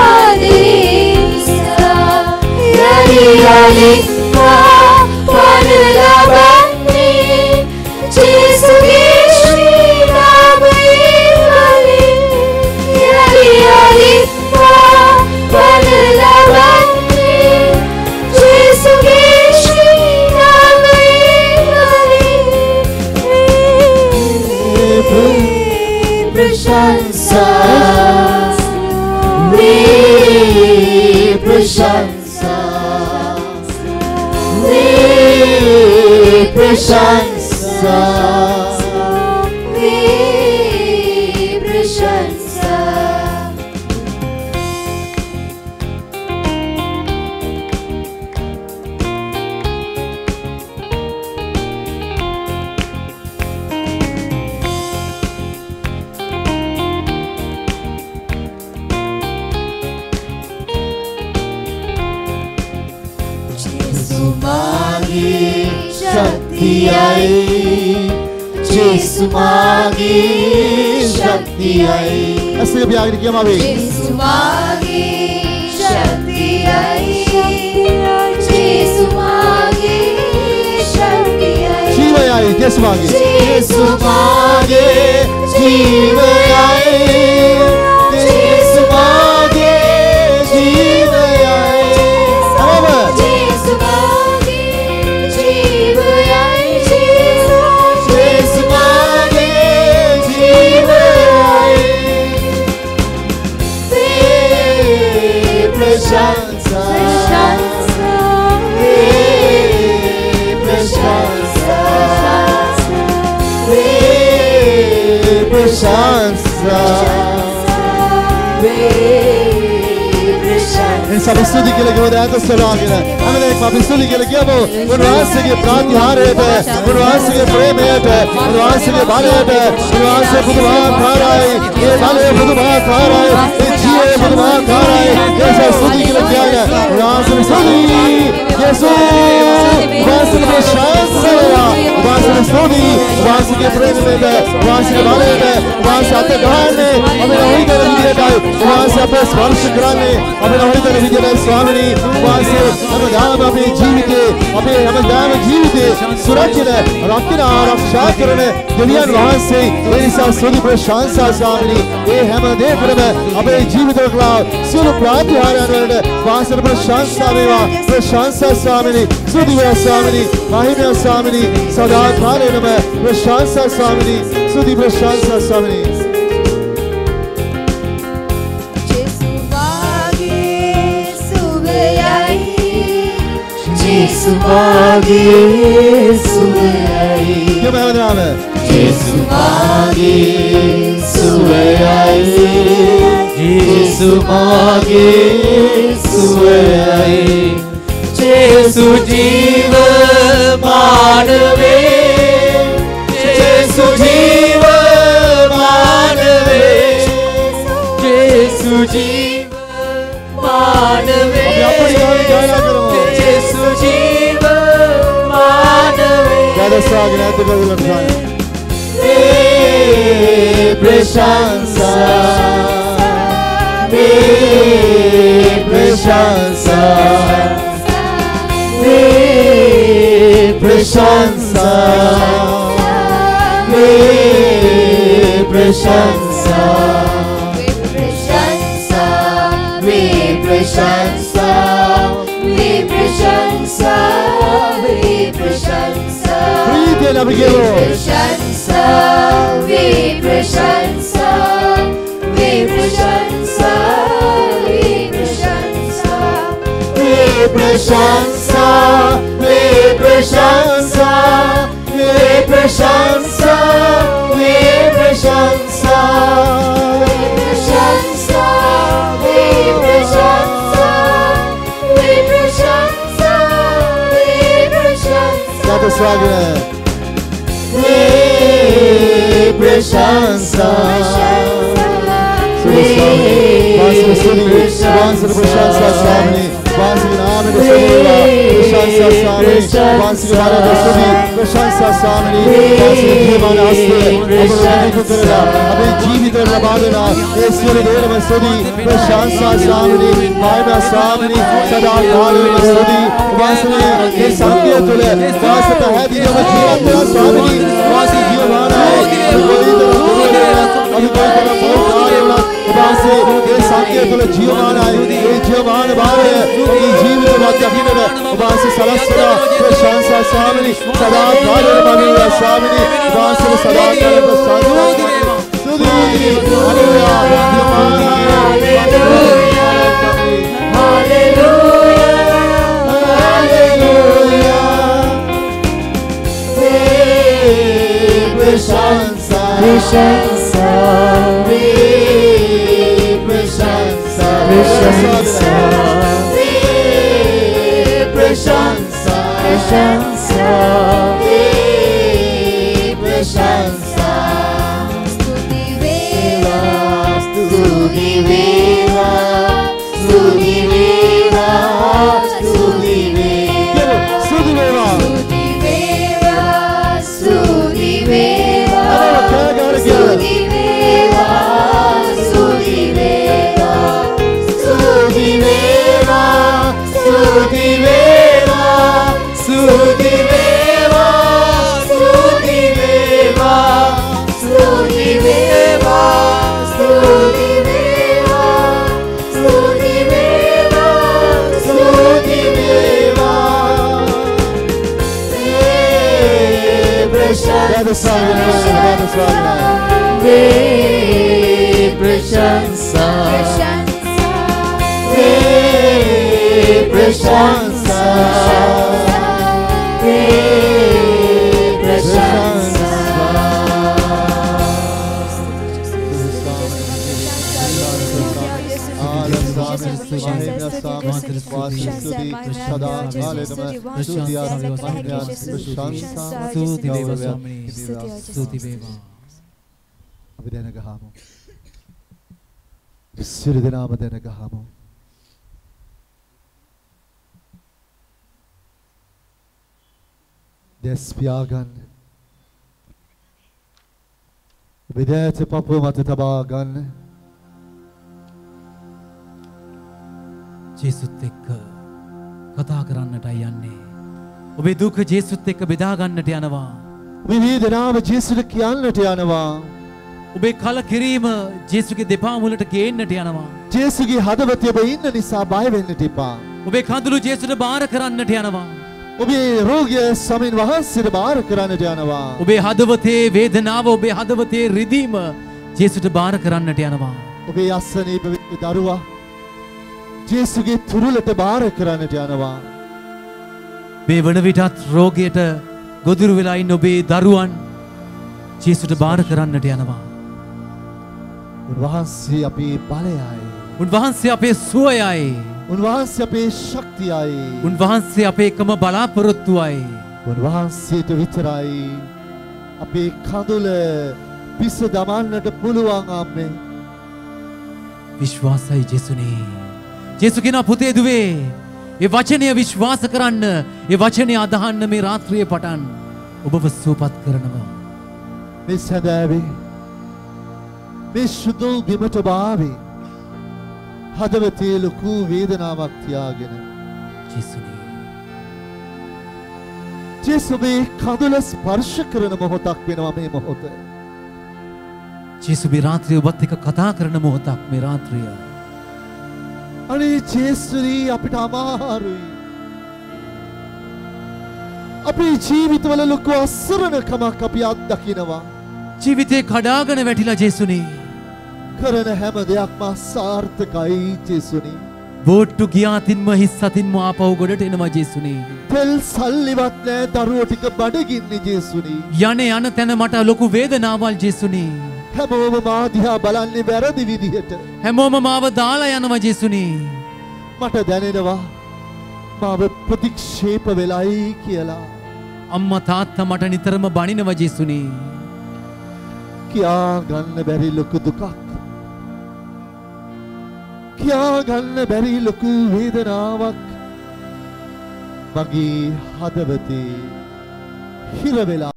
ආදේශා යලි යලි මා පන ලබන්නේ ජේසුගේ ශ්‍රී නාමයේ වලින් යලි යලි Prashansa, we prashansa. Jesu magi Shaktiyai, Jesu magi Shaktiyai. ऐसे भी आगे क्या मावे? Jesu magi Shaktiyai, Jesu magi Shaktiyai. Jeevayai, Jesu magi. Jesu magi Jeevayai, Jesu magi Jeevayai. Amen. Jesu magi Jeevayai. Prashansa, we prashansa, we prashansa, we prashansa. सब स्तुति के लिए गए तो सलागिन हमने एक पापी स्तुति के लिए किया वो उन्वास के प्रातिहार्य है उन्वास के प्रेम है उन्वास के बाले है उन्वास से बुधवा खा रहा है ये बाले बुधवा खा रहा है ये जिये बुधवा खा रहा है ये सब स्तुति के लिए किया गया उन्वास में स्तुति यीशु उन्वास में शांति उन्वास में स्तुति उन्वास के प्रेम में है उन्वास के बाले है उन्वास आते गवाने हमें वही तरह दिए जाए उन्वास अपने स्पर्श कराने हमें वही तरह स्वामी वासे हमें दाम अपने जीविते हमें हमें दाम जीविते सुरक्षित रखना रक्षा करने दुनिया वहाँ से मेरी साथ सुधी प्रशंसा स्वामी ये हम देख रहे हैं अपने जीवित रखला सुन प्राप्ति हारने वहाँ से प्रशंसा में वहाँ प्रशंसा स्वामी सुधी स्वामी महिमा स्वामी सदा खाने में प्रशंसा स्वामी सुधी प्रशंसा स्वामी Jesu magi Suvayai. क्या मैं बता रहा हूँ? Jesu magi Suvayai. Jesu Jesu mage suwai Jesu jiva manave Jesu jiva manave Jesu jiva manave Jesu jiva manave Cada saga na tua vida Preshansa Me Preshansa Me Preshansa Me Preshansa Me Preshansa Me Preshansa Me Preshansa Pride la preghiamo Preshansa We Preshansa We Preshansa We Preshansa We Preshansa We Preshansa We Preshansa We Preshansa We Preshansa We Preshansa We Preshansa Cada saga We Preshansa We Preshansa Preshansa Swami Vansi Name de Sola Preshansa Swami Vansi Vara de Sudi Preshansa Swami Vansi Devana Aste Abhi Kutera Abhi Jeevita Rabadana Eswari Deva Sudi Preshansa Swami Vaina Swami Sada Kali Sudi Vansi Ye Sangya Tule Vasata Hadi Java Jeevita Swami Vansi Jeevana Abhi Kutera Abhi Kutera Bhagavana Vansi Ye Sangya Tule Jeevana Ye Jeevana Bhave Ye Jeevita Bhagavana Vansi Salasana Preshansa Swami Sada Kali Bhagavana Swami Vansi Sada Kali Swami Sudi Hallelujah Preshansa Preshansa We Preshansa Preshansa We Preshansa Preshansa We Preshansa Stuti Vela Stuti Vela Stuti Vela Stuti Vela Sudi Deva Stuti Vela Stuti Vela Stuti Vela Stuti Vela Stuti Vela Stuti Vela Stuti Vela Stuti Vela Stuti Vela Stuti Vela Stuti Vela Cada saga Cada saga We Preshansa We Preshansa We Preshansa සියලු දෙනාම දැනගහමු. දැස් පියාගන්න. විදේත පපුව මත තබා ගන්න. ජේසුත් එක්ක කතා කරන්නටයි යන්නේ. ඔබේ දුක ජේසුත් එක්ක බෙදා ගන්නට යනවා. මේ වේදනාව ජේසුට කියන්නට යනවා. ඔබේ කලකිරීම ජේසුගේ දෙපා මුලට ගේන්නට යනවා. ජේසුගේ හදවතේ ඔබ ඉන්න නිසා බය වෙන්නට එපා. ඔබේ කඳුළු ජේසුට බාර කරන්නට යනවා. ඔබේ රෝගය සමින් වහන්සේට බාර කරන්නට යනවා. ඔබේ හදවතේ වේදනාව ඔබේ හදවතේ රිදීම ජේසුට බාර කරන්නට යනවා. ඔබේ අසනීප වෙච්ච දරුවා ජේසුගේ තුරුලට බාර කරන්නට යනවා. මේ වන විටත් රෝගයට ගොදුරු වෙලා ඉන්න ඔබේ දරුවන් ජේසුට බාර කරන්නට යනවා. උන්වහන්සේ අපේ බලයයි. උන්වහන්සේ අපේ සුවයයි. උන්වහන්සේ අපේ ශක්තියයි. උන්වහන්සේ අපේ එකම බලාපොරොත්තුවයි. උන්වහන්සේට විතරයි අපේ කඳුල පිස දමන්නට පුළුවන් අම්මේ. විශ්වාසයි ජේසුනේ. ජේසු කෙනා පුතේ දුවේ. ඒ වචනය විශ්වාස කරන්න, ඒ වචනය අදහන්න මේ රාත්‍රියේ පටන් ඔබව සුවපත් කරනවා. මේ සැදෑවේ මේ සුදු බිමට බාවේ හදවතේ ලොකු වේදනාවක් තියාගෙන ජේසුනේ. ජේසු මේ කඳුල ස්පර්ශ කරන මොහොතක් වෙනවා මේ මොහොත. ජේසු මේ රාත්‍රියේ ඔබත් එක්ක කතා කරන මොහොතක් මේ රාත්‍රිය. අනේ ජේසුනි අපිට අමාරුයි. අපේ ජීවිතවල ලොකු අසරණකමක් අපි අත්දකිනවා. ජීවිතේ කඩාගෙන වැටිලා ජේසුනි. කරන හැම දෙයක්ම සාර්ථකයි ජේසුනි. බෝට්ටු ගියාතින්ම හිස් අතින්ම ආපහු ගොඩට එනවා ජේසුනි. තෙල් සල්ලිවත් නෑ දරුවෝ ටික බඩගින්නේ ජේසුනි. යන්නේ යන තැන මට ලොකු වේදනාවල් ජේසුනි. හැමෝම මා දිහා බලන්නේ වැරදි විදිහට. හැමෝම මාව දාලා යනවා ජේසුනි. මට දැනෙනවා මාව ප්‍රතික්ෂේප වෙලයි කියලා. අම්මා තාත්තා මට නිතරම බනිනවා ජේසුනි. කියා ගන්න බැරි ලොකු දුකක්. කියා ගන්න බැරි ලොකු වේදනාවක් මගේ හදවතේ හිර වෙලා.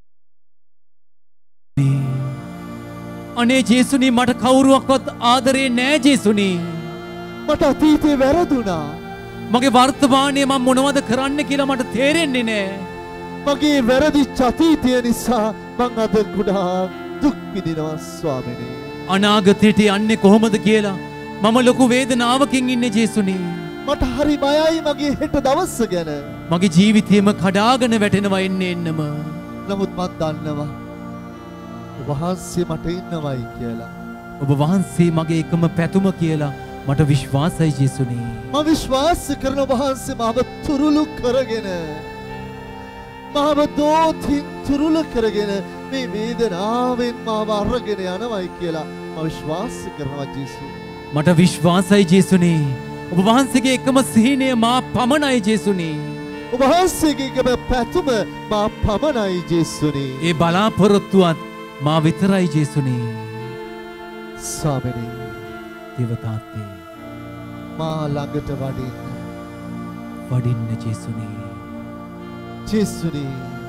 අනේ ජේසුනි මට කවුරුවක්වත් ආදරේ නෑ ජේසුනි. මට අතීතේ වැරදුනා. මගේ වර්තමානයේ මම මොනවද කරන්න කියලා මට තේරෙන්නේ නෑ. මගේ වැරදිච්ච අතීතය නිසා මං අද කුඩා දුක් විඳිනවා ස්වාමිනේ. අනාගතයට යන්නේ කොහොමද කියලා මම ලොකු වේදනාවකින් ඉන්නේ ජේසුනි. මට හරි බයයි මගේ හෙට දවස ගැන. මගේ ජීවිතේම කඩාගෙන වැටෙනවා එන්නේ එන්නම. නමුත් මම දන්නවා ඔබ වහන්සේ මට ඉන්නවයි කියලා. ඔබ වහන්සේ මගේ එකම පැතුම කියලා මට විශ්වාසයි ජේසුනි. මම විශ්වාස කරන ඔබ වහන්සේ මාව තුරුළු කරගෙන මාව දෝතින් තුරුළු කරගෙන මේ වේදනාවෙන් මාව අරගෙන යනවයි කියලා මම විශ්වාස කරනවා ජේසු. මට විශ්වාසයි ජේසුනි. ඔබ වහන්සේගේ එකම සිහිනය මා පමණයි ජේසුනි. ඔබ වහන්සේගේ එකම පැතුම මා පමණයි ජේසුනි. ඒ බලාපොරොත්තුවත් මා විතරයි ජේසුනි. ස්වාමිනේ දේවතාත්තේ මා ළඟට වඩින්න. වඩින්න ජේසුනි. ජේසුනි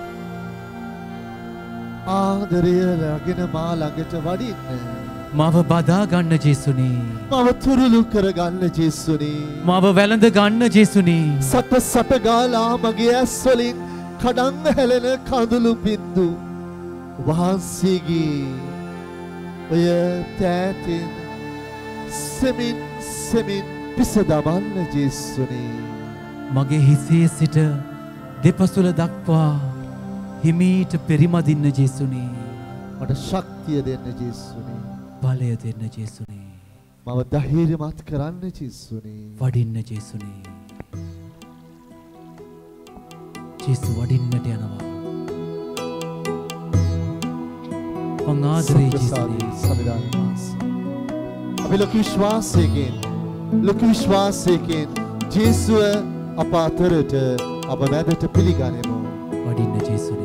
ආදරය රැගෙන මා ළඟට වඩින්න. මාව බදා ගන්න ජේසුනි. මාව තුරුළු කර ගන්න ජේසුනි. මාව වැළඳ ගන්න ජේසුනි. සට සට ගාලා මගේ ඇස් වලින් කඩන්න හැලෙන කඳුළු බින්දු වහන්සේගේ ඔය තෑතින් සෙමින් සෙමින් පිස දමන්න ජේසුනි. මගේ හිසේ සිට දෙපසුල දක්වා හිමීට පෙරිමදින්න ජේසුනි. මට ශක්තිය දෙන්න ජේසුනි. බලය දෙන්න ජේසුනි. මව ධෛර්යමත් කරන්න ජේසුනි. වඩින්න ජේසුනි. ජේසු වඩින්නට යනවා. මං ආදරේ ජේසුනි. සමිදාන මාස අපි ලොකු විශ්වාසයකින් ලොකු විශ්වාසයකින් ජේසුව අප අතරට අප මැදට පිළිගනිමු. වඩින්න ජේසුනි.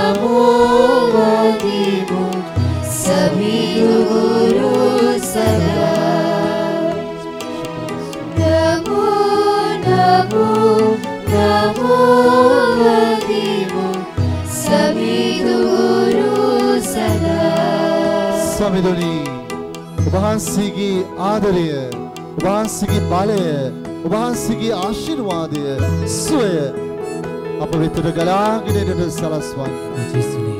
Sabi Guru Sada ස්වාමීනි ඔබ වහන්සේගේ ආදරය ඔබ වහන්සේගේ බලය ඔබ වහන්සේගේ ආශිර්වාදය සුවය අප වෙතට ගලාගෙන එන්නට සලස්වන්න ජේසුනේ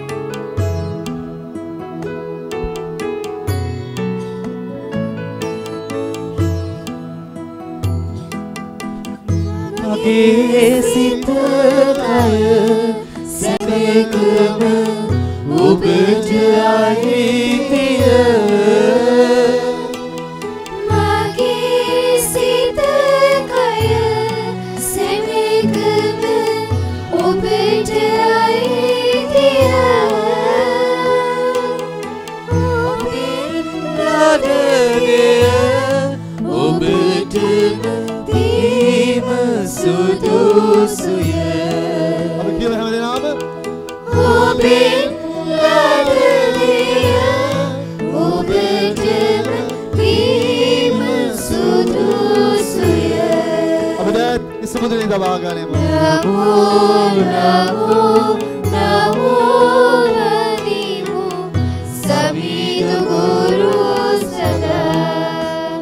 මගේ සිත කය සැමකම ඔබට අයිතිය මගේ සිත කය සැමකම ඔබට අයිතිය ඔබේ නඩගය ඔබට දීම සුදුසුය අපි කියන හැම දෙනාම ඔබේ නඩගය ඔබට දීම සුදුසුය අපි දැන් ඉස්මුදේ දබා ගනිමු නමෝ නමෝ නමෝ නමෝ සවිදු ගුරු සදා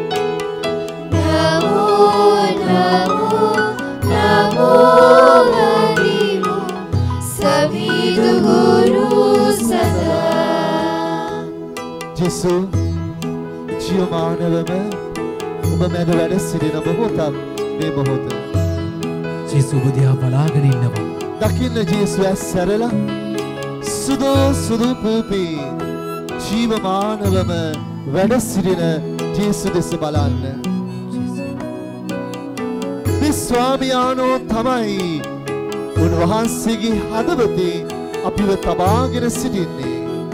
නමෝ නමෝ නමෝ නමෝ සවිදු ගුරු සදා ජේසු ජීවමානවම ඔබ මැද වැඩ සිටින මොහොතක් මේ මොහොත ජේසු ඔබ දිහා බලාගෙන ඉන්නවා දකින්න ජේසු ඇස් සැරලා සුදු සුදු පුපී ජීවමානවම වැඩ සිටින ජේසු දෙස බලන්න මේ ස්වාමියානෝ තමයි උන්වහන්සේගේ හදවතේ අපිව තබාගෙන සිටින්නේ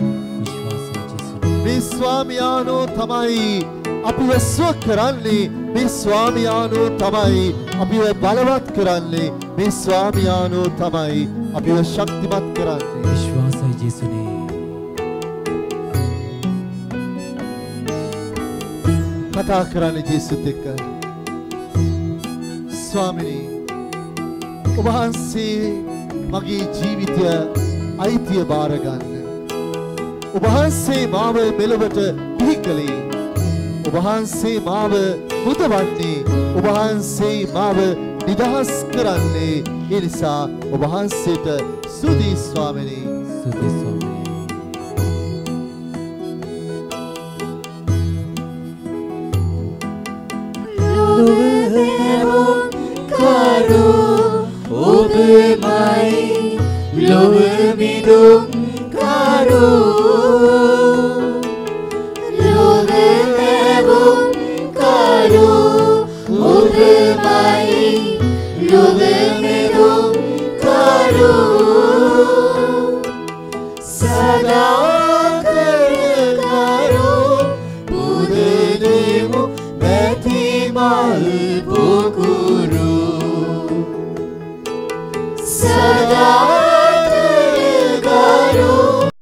මේ ස්වාමියානෝ තමයි අපිව සුව කරන්නේ මේ ස්වාමියානෝ තමයි අපිව බලවත් කරන්නේ මේ ස්වාමියානෝ තමයි අපිව ශක්තිමත් කරන්නේ විශ්වාසයි ජේසුනේ කතා කරන්නේ ජේසුත් එක්ක ස්වාමිනී ඔබ වහන්සේ මගේ ජීවිතය අයිතිය බාර ගන්න ඔබ වහන්සේ මාව මෙලොවට බිහි කළේ ඔබ වහන්සේ මාව මුදවන්නේ ඔබ වහන්සේ මාව නිදහස් කරන්නේ ඒ නිසා ඔබ වහන්සේට ස්තුතියි ස්වාමිනී ස්තුතියි ස්වාමී කරු ඔබමයි ලොව මිදුම් කරු ලොව ලැබුම් කරු ඔබමයි ලොව මිදුම් කරු සදා කරු පුදෙමු මැතිමල් පුකුරු සදා කරු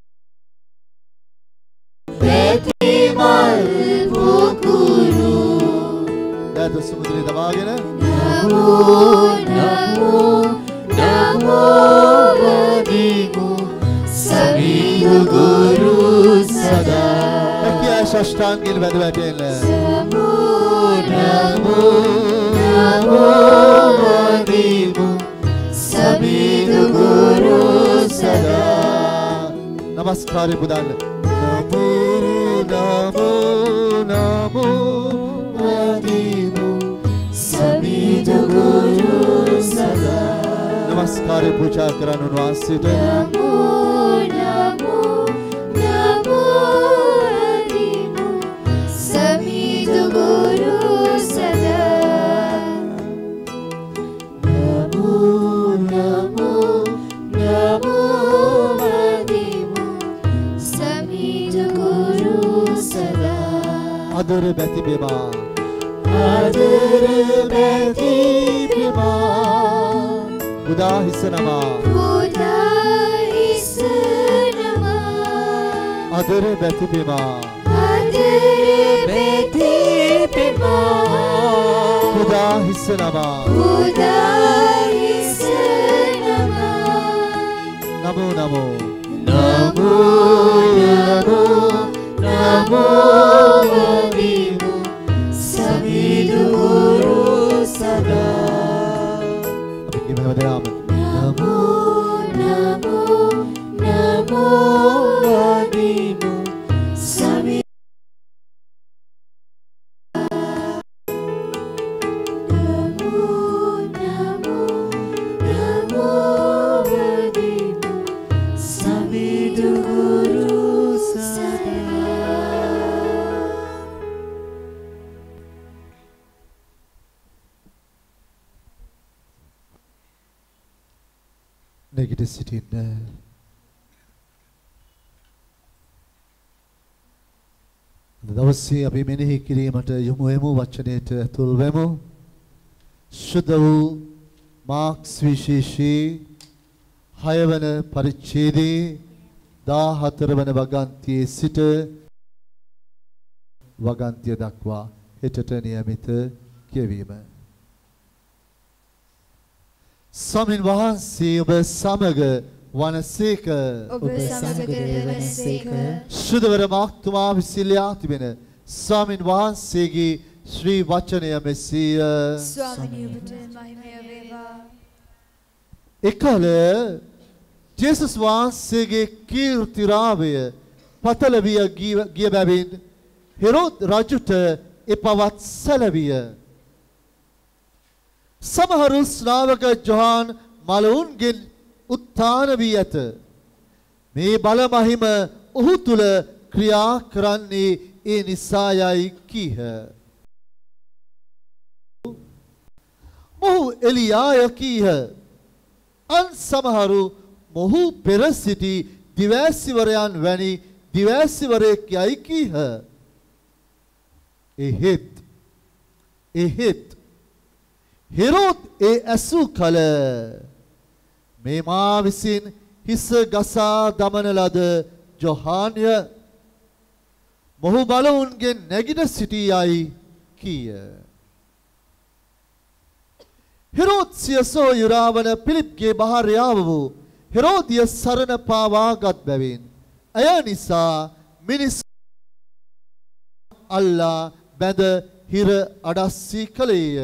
මැතිමල් පුකුරු දැන් සුමුද්‍රේ දවාගෙන නමෝ නමෝ නමෝ වදිමු සවිදු ගුරු සදා එක්කිය ෂෂ්ඨාංගිල් වැද වැටෙන්න නමෝ නමෝ නමෝ වදිමු සවිදු ගුරු සදා නමස්කාරය පුදන්න නමෝ නමෝ නමෝ වදිමු සවිදු ගුරු සදා නමස්කාරය පූජා කරන්න උන්වහන්සේට නමෝ නමෝ නමෝ වදිමු සවිදු ගුරු සදා නමෝ නමෝ නමෝ වදිමු සවිදු ගුරු සදා අදර බැති බෙමා ආදර බැති බෙමා බුදා හිස නමා බුදා හිස නමා අදර බැති බෙමා ආදර බැති බෙමා බුදා හිස නමා බුදා හිස නමා නමෝ නමෝ නමෝ නමෝ Viduguru Sada. Negative සිටින්න. දවසේ අපි මෙනෙහි කිරීමට යොමු වෙමු වචනයට ඇතුල් වෙමු. ශුද්ධ වූ මාක්ස් විශේෂී හය වන පරිච්ඡේදයේ දාහතර වන වගන්තියේ සිට වගන්තිය දක්වා හෙටට නියමිත කියවීම. ස්වාමීන් වහන්සේ ඔබ සමග වනසේක. ඔබ සමග වනසේක. ශුද්ධවර මාක්තුමා විසිලියා තිබෙන ස්වාමීන් වහන්සේගේ ශ්‍රී වචනය මෙසේය. ස්වාමීනි ඔබට මහිමය වේවා. එකල ජේසුස් වහන්සේගේ කීර්තිරාවය පතල විය ගිය බැවින් හෙරෝද් රජුට එපවත් සැලවිය. සමහරු ශ්‍රාවක ජොහාන් මලවුන්ගෙන් උත්ථාන වී ඇත. මේ බල මහිම ඔහු තුල ක්‍රියා කරන්නේ ඒ නිසායයි කීහ. මොහු එලියාය කීහ. අන් සමහරු මොහු පෙර සිටි දිවැසිවරයන් වැනි දිවැසිවරයෙක් යයි කීහ. එහෙත් එහෙත් හෙරෝද් ඒ ඇසූ කල මේ මා විසින් හිස ගසා දමන ලද ජොහාන්ය මොහු බලවුන්ගෙන් නැගිට සිටියයි කීය. හෙරෝද් සිය සොයුරා වන පිලිප්ගේ භාර්යාව වූ හෙරෝදිය සරණ පාවාගත් බැවින් ඇය නිසා මිනිස් අල්ලා බැඳ හිර අඩස්සී කළේය.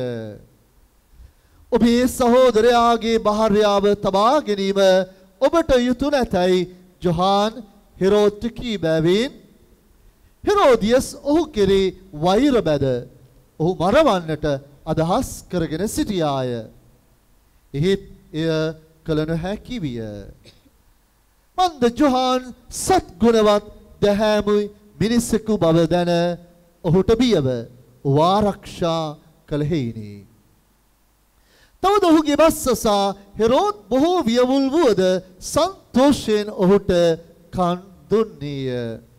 ඔබේ සහෝදරයාගේ භාර්යාව තබා ගැනීම ඔබට යුතු නැතයි ජොහාන් හෙරෝද්ට කී බැවින් හෙරෝදියස් ඔහු කෙරේ වෛර බැද ඔහු මරවන්නට අදහස් කරගෙන සිටියාය. එහෙත් එය කළ නොහැකි විය. මන්ද ජොහාන් සත්ගුණවත් දැහැමුයි මිනිසෙකු බව දැන ඔහුට බියව ආරක්ෂා කළ හේිනි. තවද ඔහුගේ බස්සසා හෙරෝද් බොහෝ වියවුල් වුවද සන්තෝෂයෙන් ඔහුට කන් දුන්නේය.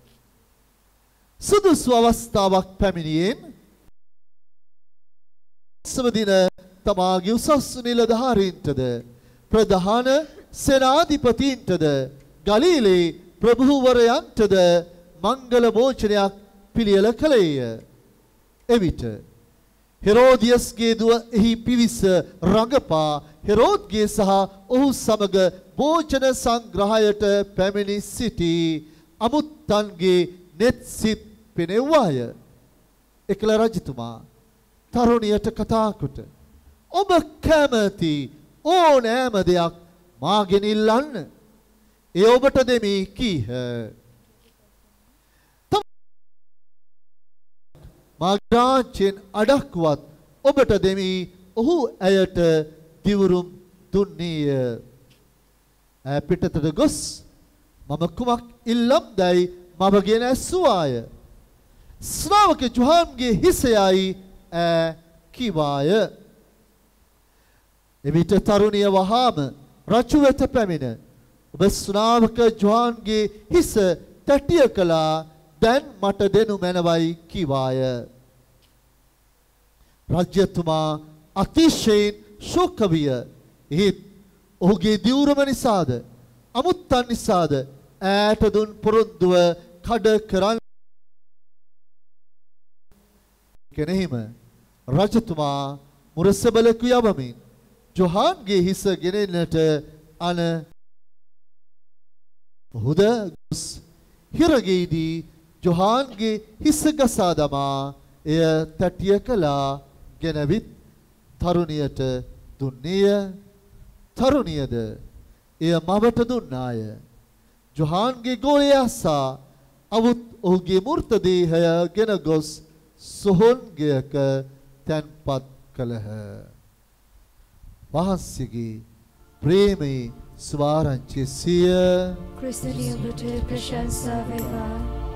සුදුසු අවස්ථාවක් පැමිණියෙන් සමදින තමාගේ උසස් නිලධාරීන්ටද ප්‍රධාන සේනාධිපතීන්ටද ගලීලේ ප්‍රභූවරයන්ටද මංගල භෝජනයක් පිළියෙල කළේය. එවිට හෙරෝදියස්ගේ දුව එහි පිවිස රඟපා හෙරෝද්ගේ සහ ඔහු සමග භෝජන සංග්‍රහයට පැමිණි සිටි අමුත්තන්ගේ නෙත් සිත් පෙනෙව්වාය. එකල රජතුමා තරුණියට කතා කොට ඔබ කැමති ඕනෑම දෙයක් මාගෙන් ඉල්ලන්න ඒ ඔබට දෙමි කීහ. මාග්‍රාජ්‍යයෙන් අඩක්වත් ඔබට දෙමි ඔහු ඇයට දිවුරුම් දුන්නේය. ඈ පිටතට ගොස් මම කුමක් ඉල්ලම් දැයි මවගෙන ඇසුවාය. ශ්‍රාවක ජොහාන්ගේ හිසයයි ඈ කිවාය. එවිට තරුණිය වහාම රජු වෙත පැමිණ ඔබ ශ්‍රාවක ජොහාන්ගේ හිස තැටිය කළා දැන් මට දෙනු මැනවයි කිවාය. රජතුමා අතිශයින් ශෝක විය. එහෙත් ඔහුගේ දිවුරම නිසාද අමුත්තන් නිසාද ඈට දුන් පොරොන්දුව කඩ කරන්න කෙනෙහිම රජතුමා මුරසබලකු යවමින් ජොහාන්ගේ හිස ගෙනෙන්නට අන ඔහුද ගොස් හිරගෙයිදී ජොහාන්ගේ හිස ගසා දමා එය තැටිය කළා ගෙනවිත් තරුණියට දුන්නේය. තරුණියද එය මවට දුන්නාය. ජොහාන්ගේ ගෝලය අසා අවුත් ඔහුගේ මූර්ත දේහය ගෙන ගොස් සොහොන්ගයක තැන්පත් කළහ. වහන්සේගේ ප්‍රේමයේ ස්වාරංචි සිය ක්‍රිස්තුනි ඔබට ප්‍රශංසා වේවා.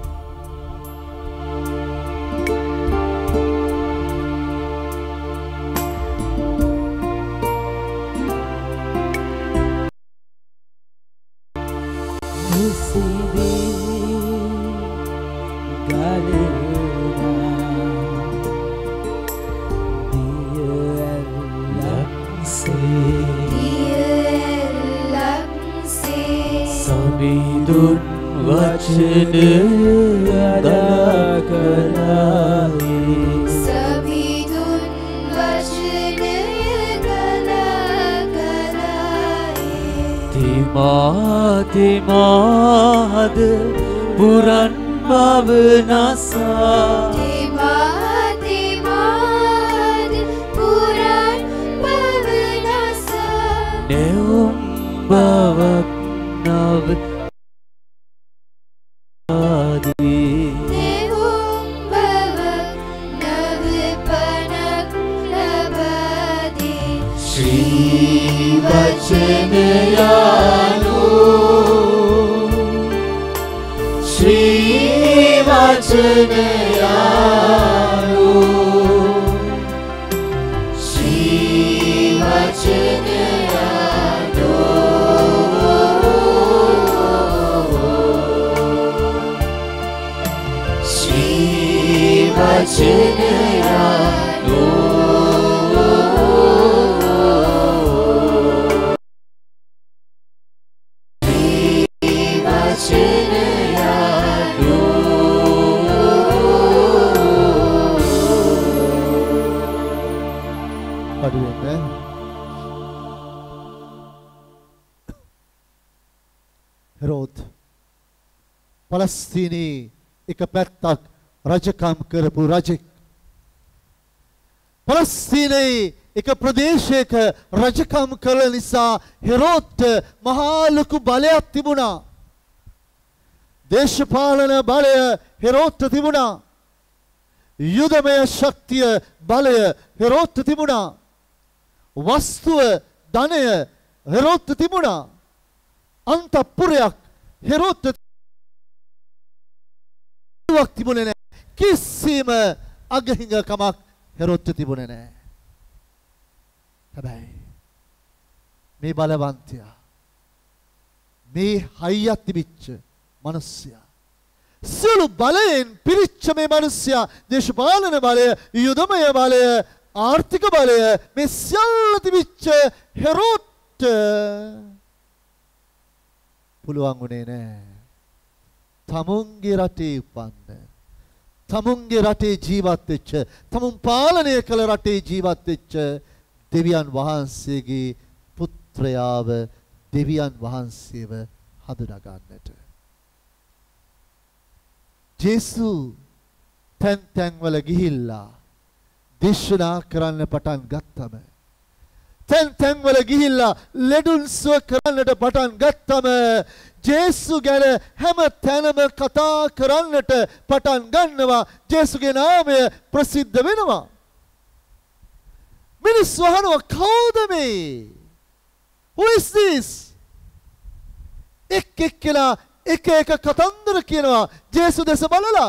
Sabidun vachana galakalai Sabidun vachana galakalai Tima timad puran bhavanasa Tima timad puran bhavanasa Neum bhavak nav adi Nehum bhavak nav panak labadi Shri Vachanayanu Shri Vachanayanu Shri Vachanayanu Shri Vachanayanu පඩුවෙන්න හෙරෝද් පලස්තීනයේ එක පැත්තක් රජකම් කරපු රජෙක් පලස්තීනයේ එක ප්‍රදේශයක රජකම් කළ නිසා හෙරෝද්ට මහා ලොකු බලයක් තිබුණා දේශපාලන බලය හෙරෝද්ට තිබුණා යුදමය ශක්තිය බලය හෙරෝද්ට තිබුණා වස්තුව ධනය හෙරෝද්ට තිබුණා අන්තපුරයක් හෙරෝද්ට තිබුණේ නැහැ කිසිම අගහිඟකමක් හෙරෝද්ට තිබුණේ නැහැ හැබැයි මේ බලවන්තයා මේ හයියක් තිබිච්ච මිනිස්සයා සියලු බලයෙන් පිරිච්ච මේ මිනිස්සයා දේශපාලන බලය යුදමය බලය ආර්ථික බලය මේ සියල්ල තිබිච්ච හෙරෝද්ට පුළුවන් වුණේ නැහැ තමුන්ගේ රටේ උපන්න තමුන්ගේ රටේ ජීවත් වෙච්ච තමුන් පාලනය කළ රටේ ජීවත් වෙච්ච දෙවියන් වහන්සේගේ පුත්‍රයාව දෙවියන් වහන්සේව හඳුනා ගන්නට ජේසු තැන් තැන් වල ගිහිල්ලා දේශනා කරන්න පටන් ගත්තම තැන් තැන් වල ගිහිල්ලා ලෙඩුන් සුව කරන්නට පටන් ගත්තම ජේසු ගැන හැම තැනම කතා කරන්නට පටන් ගන්නවා ජේසුගේ නාමය ප්‍රසිද්ධ වෙනවා මිනිස්සු අහනවා කවුද මේ who is this එක් එක්කෙනා එක එක කතන්දර කියනවා ජේසු දෙස බලලා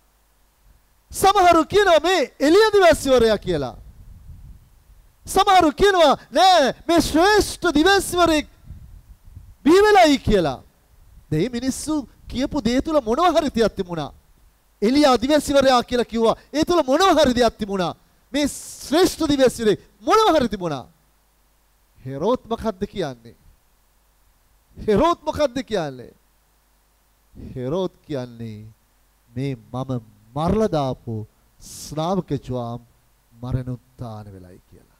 සමහරු කියනවා මේ එලිය දිවස්වරයා කියලා සමහරු කියනවා නෑ මේ ශ්‍රේෂ්ඨ දිවස්වරයෙක් බිහි වෙලයි කියලා මේ මිනිස්සු කියපු දේ තුල මොනවා හරි තියක් තිබුණා එලියා දිවස්වරයා කියලා කිව්වා ඒ තුල මොනවා හරි දෙයක් තිබුණා මේ ශ්‍රේෂ්ඨ දිවස්වරයෙක් මොනවා හරි තිබුණා හෙරෝද් මොකද්ද කියන්නේ හෙරෝද් මොකද්ද කියන්නේ හෙරෝද් කියන්නේ මේ මම මරලා දාපු ශ්‍රාවක ජෝම් මරණුත්තාන වෙලයි කියලා.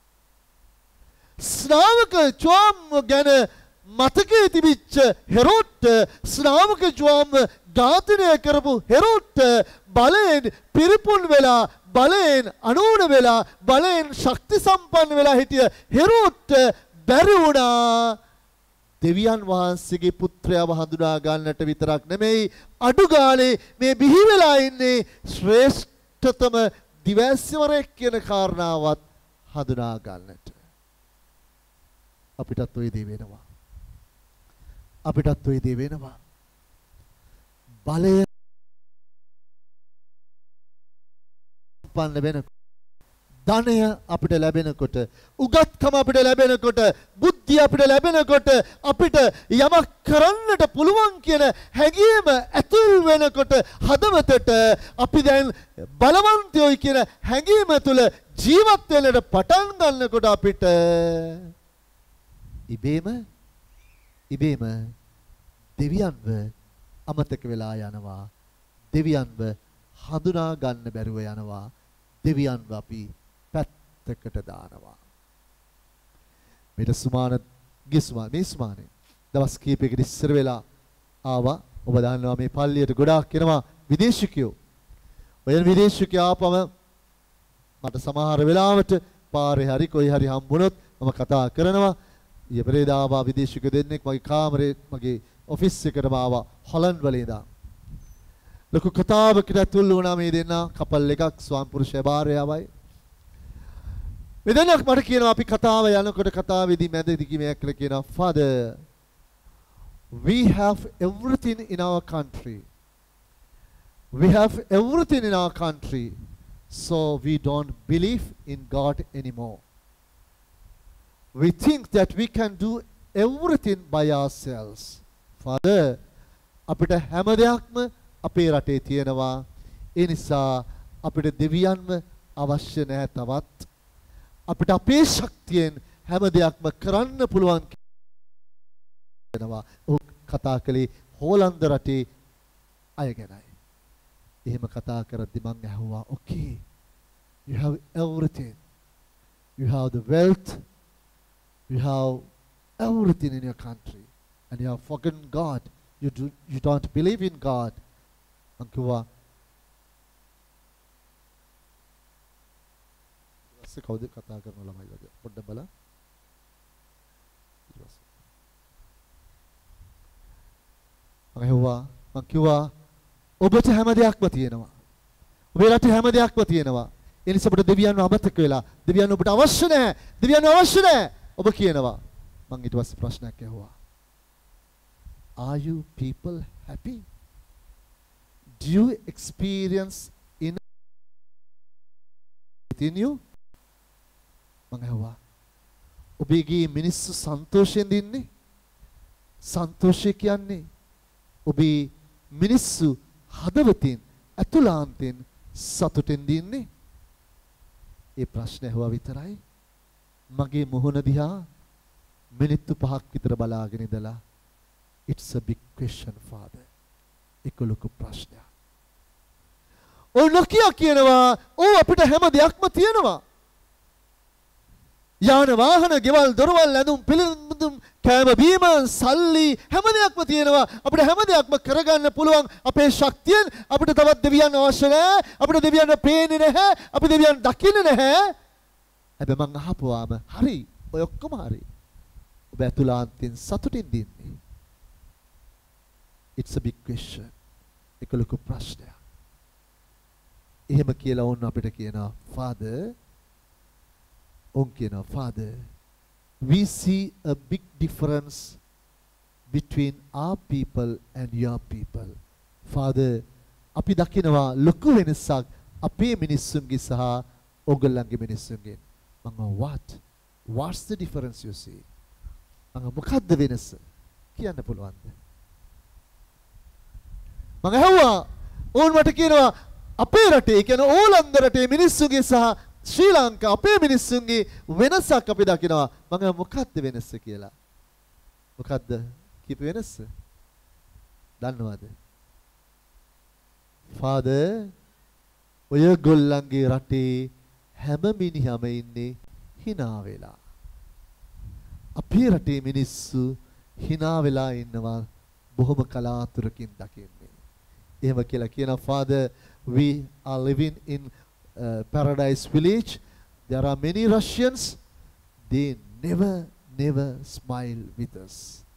ශ්‍රාවක ජෝම් ගැන මතකයේ තිබිච්ච හෙරෝද්ට ශ්‍රාවක ජෝම් ඝාතනය කරපු හෙරෝද්ට බලයෙන් පිරිපුන් වෙලා බලයෙන් අනූන වෙලා බලයෙන් ශක්ති සම්පන්න වෙලා හිටිය හෙරෝද්ට බැරි වුණා දෙවියන් වහන්සේගේ පුත්‍රයාව හඳුනා ගන්නට විතරක් නෙමෙයි අඩු ගානේ මේ බිහි වෙලා ඉන්නේ ශ්‍රේෂ්ඨතම දිවැසිවරයෙක් කියන කාරණාවත් හඳුනා ගන්නට අපිටත් ওই දේ වෙනවා අපිටත් ওই දේ වෙනවා. බලය පන්න වෙනකොට, ධනය අපිට ලැබෙනකොට, උගත්කම අපිට ලැබෙනකොට, බුද්ධිය අපිට ලැබෙනකොට, අපිට යමක් කරන්නට පුළුවන් කියන හැඟීම ඇතුල් වෙනකොට හදවතට අපි දැන් බලවන්තයෝයි කියන හැඟීම තුළ ජීවත් වෙන්නට පටන් ගන්නකොට අපිට ඉබේම ඉබේම දෙවියන්ව අමතක වෙලා යනවා. දෙවියන්ව හඳුනා ගන්න බැරුව යනවා. දෙවියන්ව අපි පැත්තකට දානවා. මේට සුමාන ගිස්මා මේ සුමානේ දවස් කීපයකට ඉස්සර වෙලා ආවා. ඔබ දන්නවා මේ පල්ලියට ගොඩාක් එනවා විදේශිකයෝ. ඔය විදේශිකයෝ ආපම මට සමහර වෙලාවට පාරේ හරි කොයි හරි හම්බුනොත් මම කතා කරනවා. ඊයේ පෙරේදා ආවා විදේශිකයෝ දෙන්නෙක් මගේ කාමරේ මගේ ඔෆිස් එකටම ආවා හොලන්ඩ් වල ඉඳන්. ලොකු කතාවකට ඇතුල් වුණා මේ දෙන්නා කපල් එකක් ස්වාම පුරුෂය භාර්යාවයි. මේ දෙන්නා මට කියනවා අපි කතාව යනකොට කතාවේදී මැදදී කිමයක් කියලා කියනවා Father we have everything in our country. We have everything in our country so we don't believe in God anymore. We think that we can do everything by ourselves. Father අපිට හැම දෙයක්ම අපේ රටේ තියෙනවා. ඒ නිසා අපිට දෙවියන්ව අවශ්‍ය නැහැ තවත්. අපිට අපේ ශක්තියෙන් හැම දෙයක්ම කරන්න පුළුවන් වෙනවා. ඔහු කතා කළේ හෝලන්ද රටේ අය ගැනයි. එහෙම කතා කරද්දි මං ඇහුවා okay you have everything. You have the wealth. You have everything in your country and you have forgotten God. You do you don't believe in God. Angkuwa ඊපස්සේ කවුද කතා කරන ළමයි වගේ පොඩ්ඩක් බලන්න. ඊපස්සේ මම හෙව්වා මම කිව්වා ඔබට හැම දෙයක්ම තියෙනවා. ඔබේ රටේ හැම දෙයක්ම තියෙනවා. ඒ නිසා ඔබට දෙවියන්ව අමතක වෙලා දෙවියන් ඔබට අවශ්‍ය නැහැ. දෙවියන්ව අවශ්‍ය නැහැ. ඔබ කියනවා. මම ඊට පස්සේ ප්‍රශ්නයක් ඇහුවා. Are you people happy? Do you experience in within you? මම ඇහුවා. ඔබගේ මිනිස්සු සන්තෝෂයෙන් ඉන්නේ? සන්තෝෂය කියන්නේ ඔබේ මිනිස්සු හදවතින් අතුලාන්තෙන් සතුටෙන් ඉන්නේ? ඒ ප්‍රශ්නේ ඇහුවා විතරයි. මගේ මුහුණ දිහා මිනිත්තු පහක් විතර බලාගෙන ඉඳලා it's a big question father. ඒක ලොකු ප්‍රශ්නයක්. ඔය නොකිය කියනවා ඔව් අපිට හැම දෙයක්ම තියෙනවා. යාන වාහන, ගෙවල්, දොරවල්, ඇඳුම්, පිළිඳුම්, කෑම බීම, සල්ලි හැම දෙයක්ම තියෙනවා. අපිට හැම දෙයක්ම කරගන්න පුළුවන් අපේ ශක්තියෙන්. අපිට තවත් දෙවියන් අවශ්‍ය නැහැ. අපිට දෙවියන් පේන්නේ නැහැ. අපි දෙවියන් දකින්නේ නැහැ. හැබැයි මං අහපුවාම හරි. ඔය ඔක්කොම හරි. ඔබ ඇතුළාන්තෙන් සතුටින් ඉන්නේ. It's a big question. ඒක ලොකු ප්‍රශ්නයක්. එහෙම කියලා වුණ අපිට කියනවා Father ඔවුන් කියනවා Father we see a big difference between our people and your people. Father අපි දකිනවා ලොකු වෙනසක් අපේ මිනිස්සුන්ගේ සහ ඔයගොල්ලන්ගේ මිනිස්සුන්ගේ. මම what? What's the difference you see? මම මොකද්ද වෙනස? කියන්න පුළුවන්ද? මම ඇහුවා ඕන් මට කියනවා අපේ රටේ කියන්නේ ඕලන්ද රටේ මිනිස්සුගේ සහ ශ්‍රී ලංකා අපේ මිනිස්සුන්ගේ වෙනසක් අපි දකිනවා. මම මොකක්ද වෙනස කියලා. මොකක්ද කීප වෙනස? දන්නවද? Father ඔයගොල්ලන්ගේ රටේ හැම මිනිහම ඉන්නේ hina වෙලා. අපේ රටේ මිනිස්සු hina වෙලා ඉන්නවා බොහොම කලාතුරකින් දකින්නේ. එහෙම කියලා කියනවා Father we are living in uh, Paradise Village. There are many Russians. They never never smile with us.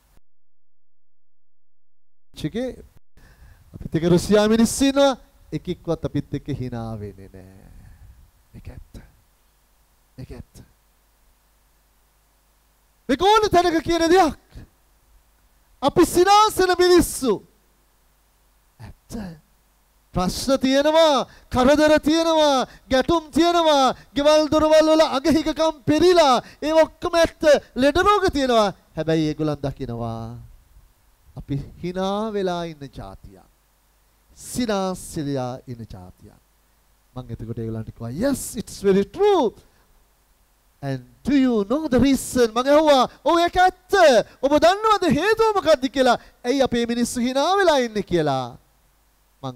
චිකේ අපිත් එක්ක රුසියා මිනිස්සු ඉන්නවා එකෙක්වත් අපිත් එක්ක hina වෙන්නේ නැහැ. ඒක ඇත්ත. ඒක ඇත්ත. මේක ඕන තැනක කියන දෙයක්. අපි සිනාසෙන මිනිස්සු. ඇත්ත. ප්‍රශ්න තියෙනවා, කරදර තියෙනවා, ගැටුම් තියෙනවා, ගෙවල් දොරවල් වල අගහිගකම් පෙරිලා ඒ ඔක්කොම ඇත්ත. ලෙඩ රෝග තියෙනවා. හැබැයි ඒගොල්ලන් දකිනවා අපි hina වෙලා ඉන්න જાතියක්. සිනාසෙලා ඉන්න જાතියක්. මම එතකොට ඒගොල්ලන්ට කිව්වා yes it's very true. And do you know the reason? මම ඇහුවා ඔව් ඒක ඇත්ත. ඔබ දන්නවද හේතුව මොකක්ද කියලා? ඇයි අපේ මිනිස්සු hina වෙලා ඉන්නේ කියලා? මං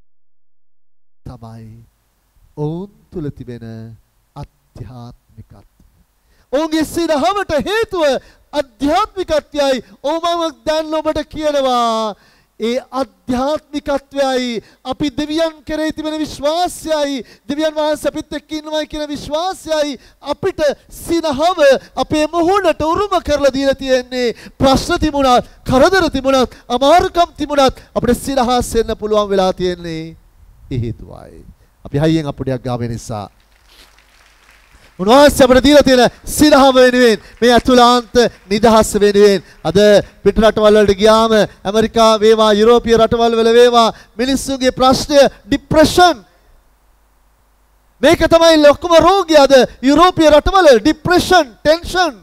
තමයි ඔවුන් තුල තිබෙන අධ්‍යාත්මිකත්වය. ඔවුන්ගේ සිනහවට හේතුව අධ්‍යාත්මිකත්වයයි. ඔව් මම දැන් ඔබට කියනවා ඒ අධ්‍යාත්මිකත්වයයි අපි දෙවියන් කෙරෙහි තිබෙන විශ්වාසයයි දෙවියන් වහන්සේ අපිත් එක්ක ඉන්නවයි කියන විශ්වාසයයි අපිට සිනහව අපේ මොහොනට උරුම කරලා දීලා තියෙන්නේ. ප්‍රශ්න තිබුණත්, කරදර තිබුණත්, අමාරුකම් තිබුණත් අපිට සිනහස් වෙන්න පුළුවන් වෙලා තියෙන්නේ ඒ හේතුවයි. අපි හයියෙන් අපුඩයක් ගාව නිසා උන්වහන්සේ අපිට දීලා තියෙන සිනහව වෙනුවෙන් මේ අතුලාන්ත නිදහස වෙනුවෙන් අද පිට රටවල් වලට ගියාම ඇමරිකා වේවා යුරෝපීය රටවල් වල වේවා මිනිස්සුන්ගේ ප්‍රශ්නය ડિප්‍රෙෂන් මේක තමයි ලොකුම රෝගය අද යුරෝපීය රටවල ડિප්‍රෙෂන් ටෙන්ෂන්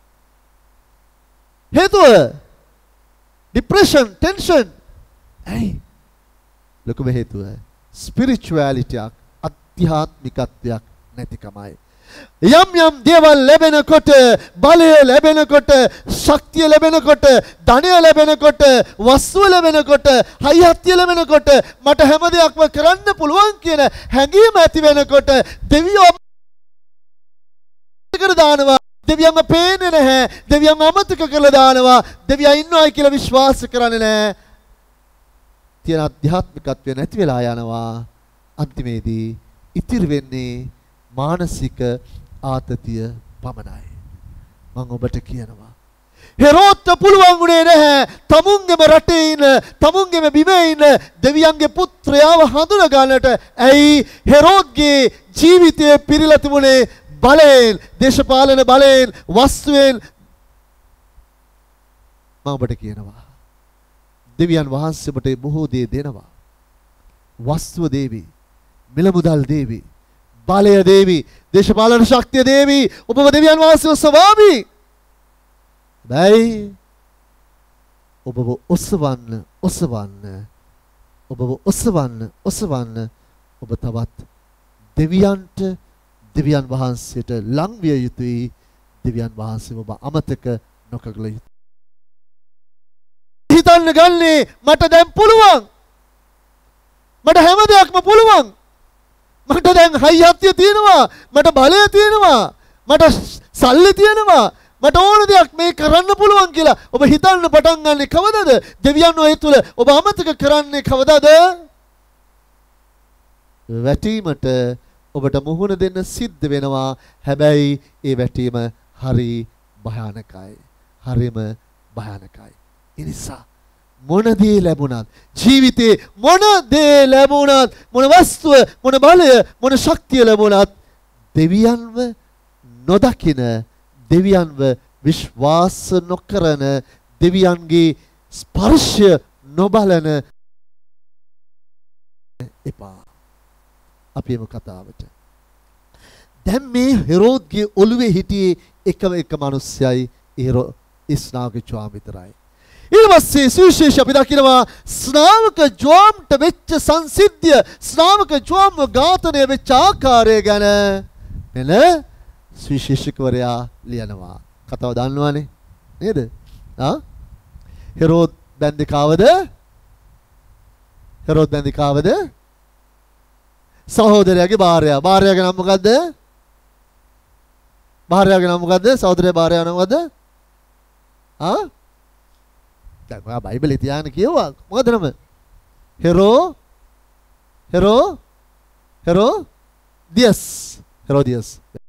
හේතුව ડિප්‍රෙෂන් ටෙන්ෂන් ඇයි ලොකුම හේතුව ස්පිරිචුවැලිටියක් අධ්‍යාත්මිකත්වයක් නැතිකමයි. යම් යම් දේවල් ලැබෙනකොට බලය ලැබෙනකොට ශක්තිය ලැබෙනකොට ධනය ලැබෙනකොට වස්තුව ලැබෙනකොට හයිහත්ය ලැබෙනකොට මට හැම දෙයක්ම කරන්න පුළුවන් කියන හැඟීම ඇති වෙනකොට දෙවියෝ කර දානවා. දෙවියන්ව පේන්නේ නැහැ. දෙවියන්ව අමතක කරලා දානවා. දෙවියා ඉන්නවයි කියලා විශ්වාස කරන්නේ නැහැ. තියෙන අධ්‍යාත්මිකත්වය නැති වෙලා යනවා. අන්තිමේදී ඉතිරි වෙන්නේ මානසික ආතතිය පමණයි. මම ඔබට කියනවා හෙරෝද්ට පුළුවන් වුණේ නැහැ තමුන්ගේම රටේ ඉන්න තමුන්ගේම බිමේ ඉන්න දෙවියන්ගේ පුත්‍රයාව හඳුනා ගන්නට. ඇයි හෙරෝද්ගේ ජීවිතය පිරීලා තිබුණේ බලයෙන්, දේශපාලන බලයෙන්, වස්තුවෙන්. මම ඔබට කියනවා දෙවියන් වහන්සේ ඔබට බොහෝ දේ දෙනවා. වස්තුව දේවි, මිල මුදල් දේවි, බලය දේවි, දේශපාලන ශක්තිය දේවි. ඔබව දෙවියන් වහන්සේ ඔසවාවි. බයි ඔබව ඔසවන්න ඔසවන්න ඔබව ඔසවන්න ඔසවන්න ඔබ තවත් දෙවියන්ට දෙවියන් වහන්සේට ලං විය යුතුයි. දෙවියන් වහන්සේ ඔබ අමතක නොකළ යුතුයි. හිතන්න ගන්නේ මට දැන් පුළුවන්, මට හැම දෙයක්ම පුළුවන්, මට දැන් හයියත්ය තියෙනවා, මට බලය තියෙනවා, මට සල්ලි තියෙනවා, මට ඕන දෙයක් මේ කරන්න පුළුවන් කියලා ඔබ හිතන්න පටන් ගන්නේ කවදද? දෙවියන් ඔය තුල ඔබ අමතක කරන්නේ කවදද? වැටීමට ඔබට මුහුණ දෙන්න සිද්ධ වෙනවා. හැබැයි ඒ වැටීම හරි භයානකයි. හරිම භයානකයි. ඒ නිසා මොන දේ ලැබුණත් ජීවිතේ මොන දේ ලැබුණත් මොන වස්තුව මොන බලය මොන ශක්තිය ලැබුණත් දෙවියන්ව නොදකින දෙවියන්ව විශ්වාස නොකරන දෙවියන්ගේ ස්පර්ශය නොබලන එපා. අපි මේ කතාවට දැන් මේ හෙරෝද්ගේ ඔළුවේ හිටියේ එකම එක මිනිස්සයයි හෙරෝ ඉස්නාගේ ජොම් විතරයි. ඊට පස්සේ සුවිශේෂ අපි දකිනවා ස්නාවක ජොම්ට වෙච්ච සංසිද්ධිය, ස්නාවක ජොම්ව ඝාතනය වෙච්ච ආකාරය ගැන නේද සුවිශේෂකවරයා ලියනවා. කතාව දන්නවනේ නේද? ආ හෙරෝද් බැන්දේ කාවද? හෙරෝද් බැන්දේ කාවද? සහෝදරයාගේ භාර්යාව. භාර්යාවගේ නම මොකද්ද? භාර්යාවගේ නම මොකද්ද? සහෝදරයා භාර්යාව නම මොකද්ද? ආ දැන් ඔයා බයිබලේ තියාගෙන කියුවා මොකද නම? හෙරෝ හෙරෝ හෙරෝ දියස් හෙරෝදියස්.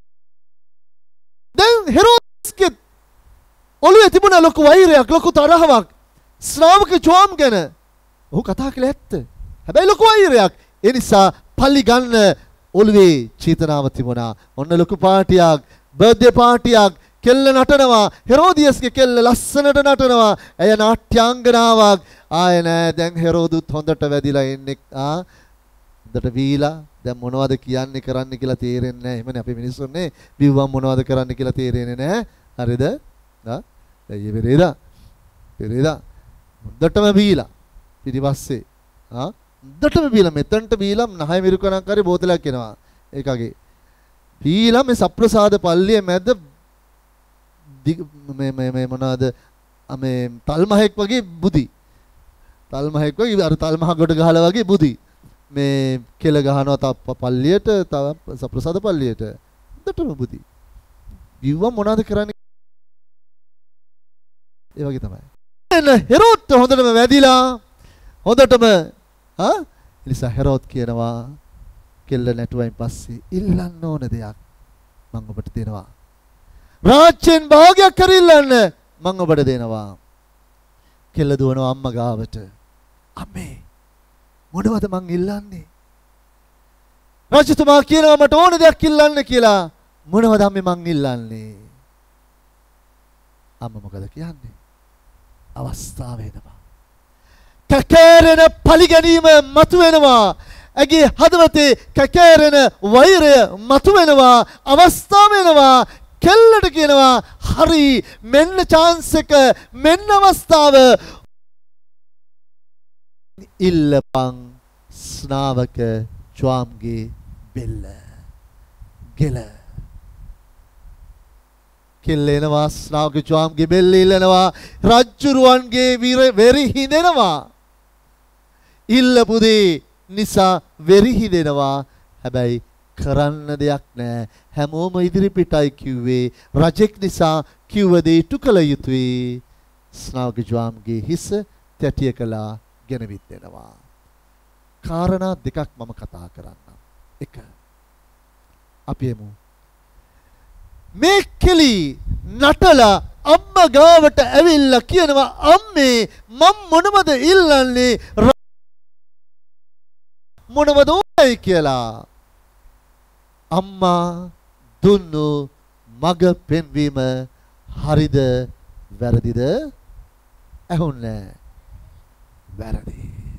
දැන් හෙරෝස්ගේ ඔළුවේ තිබුණ ලොකු වෛරයක්, ලොකු තරහවක් ශ්‍රාවක ජොම් ගැන. ඔහු කතා කළේ ඇත්ත. හැබැයි ලොකු වෛරයක්. ඒ නිසා පල්ලි ගන්න ඔළුවේ චේතනාව තිබුණා. ඔන්න ලොකු පාටියක්, බර්ත්ඩේ පාටියක් කෙල්ල නටනවා. හෙරෝදියස්ගේ කෙල්ල ලස්සනට නටනවා. එය නාට්‍යාංගනාවක්. ආය නෑ දැන් හෙරෝදුත් හොඳට වැදිලා ඉන්නේ. ආ හොඳට වීලා දැන් මොනවද කියන්නේ කරන්න කියලා තේරෙන්නේ නැහැ. එහෙමනේ අපි මිනිස්සුන්නේ බිව්වම් මොනවද කරන්න කියලා තේරෙන්නේ නැහැ. හරිද? ආ ඒ වෙරේදා. වෙරේදා හොඳටම බීලා පිටිපස්සේ ආ හොඳටම බීලා මෙතනට බීලා නහය මිරුකණක් හරි බෝතලයක් එනවා. ඒකගේ බීලා මේ සප්‍රසාද පල්ලිය මැද මේ මේ මේ මොනවාද මේ තල්මහෙක් වගේ බුදි. තල්මහෙක් වගේ අර තල්මහ ගොඩ ගහලා වගේ බුදි. මේ කෙල ගහනවා තප්ප පල්ලියට තව සප්‍රසාද පල්ලියට හොඳටම බුදි. බිව්වම් මොනවද කරන්නේ? ඒ වගේ තමයි. එන හෙරෝත් හොඳටම වැදිලා හොඳටම ආ ඉතින් හෙරෝත් කියනවා කෙල්ල නැටුවයින් පස්සේ ඉල්ලන්න ඕන දෙයක් මම ඔබට දෙනවා. රාජ්‍යෙන් භාගයක් කර ඉල්ලන්න මම ඔබට දෙනවා. කෙල්ල දුවනවා අම්මා ගාවට. අම්මේ මොනවද මං ඉල්ලන්නේ? රජතුමා කියනවා මට ඕන දෙයක් ඉල්ලන්න කියලා. මොනවද අම්මේ මං ඉල්ලන්නේ? අම්මා මොකද කියන්නේ? අවස්ථාව එනවා. කැකෑරෙන පරිගැනීම මතුවෙනවා. ඇගේ හදවතේ කැකෑරෙන වෛරය මතුවෙනවා. අවස්ථාව එනවා. කෙල්ලට කියනවා හරි මෙන්න chance එක මෙන්න අවස්ථාව. ඉල්ලපන් ස්නාවක ච්වාම්ගේ බෙල්ල ගෙල. කෙල්ල එනවා ස්නාවක ච්වාම්ගේ බෙල්ල ඉල්ලනවා. රජ්ජුරුවන්ගේ වෙරි හිඳෙනවා. ඉල්ලපු දේ නිසා වෙරි හිඳෙනවා. හැබැයි කරන්න දෙයක් නැහැ. හැමෝම ඉදිරිපිටයි කිව්වේ. රජෙක් නිසා කිව්ව දේ ඉටු කළ යුතුයි. ස්නාවක ච්වාම්ගේ හිස තැටිය කළා ගෙනවිත් දෙනවා. කාරණා දෙකක් මම කතා කරන්නම්. එක අපි එමු මේ කෙලි නටලා අම්මා ගාවට ඇවිල්ලා කියනවා අම්මේ මම මොනවද ඉල්ලන්නේ මොනවද ඕයි කියලා. අම්මා දුන්නු මග පෙන්වීම හරිද වැරදිද? ඇහුන්නේ වැරදි.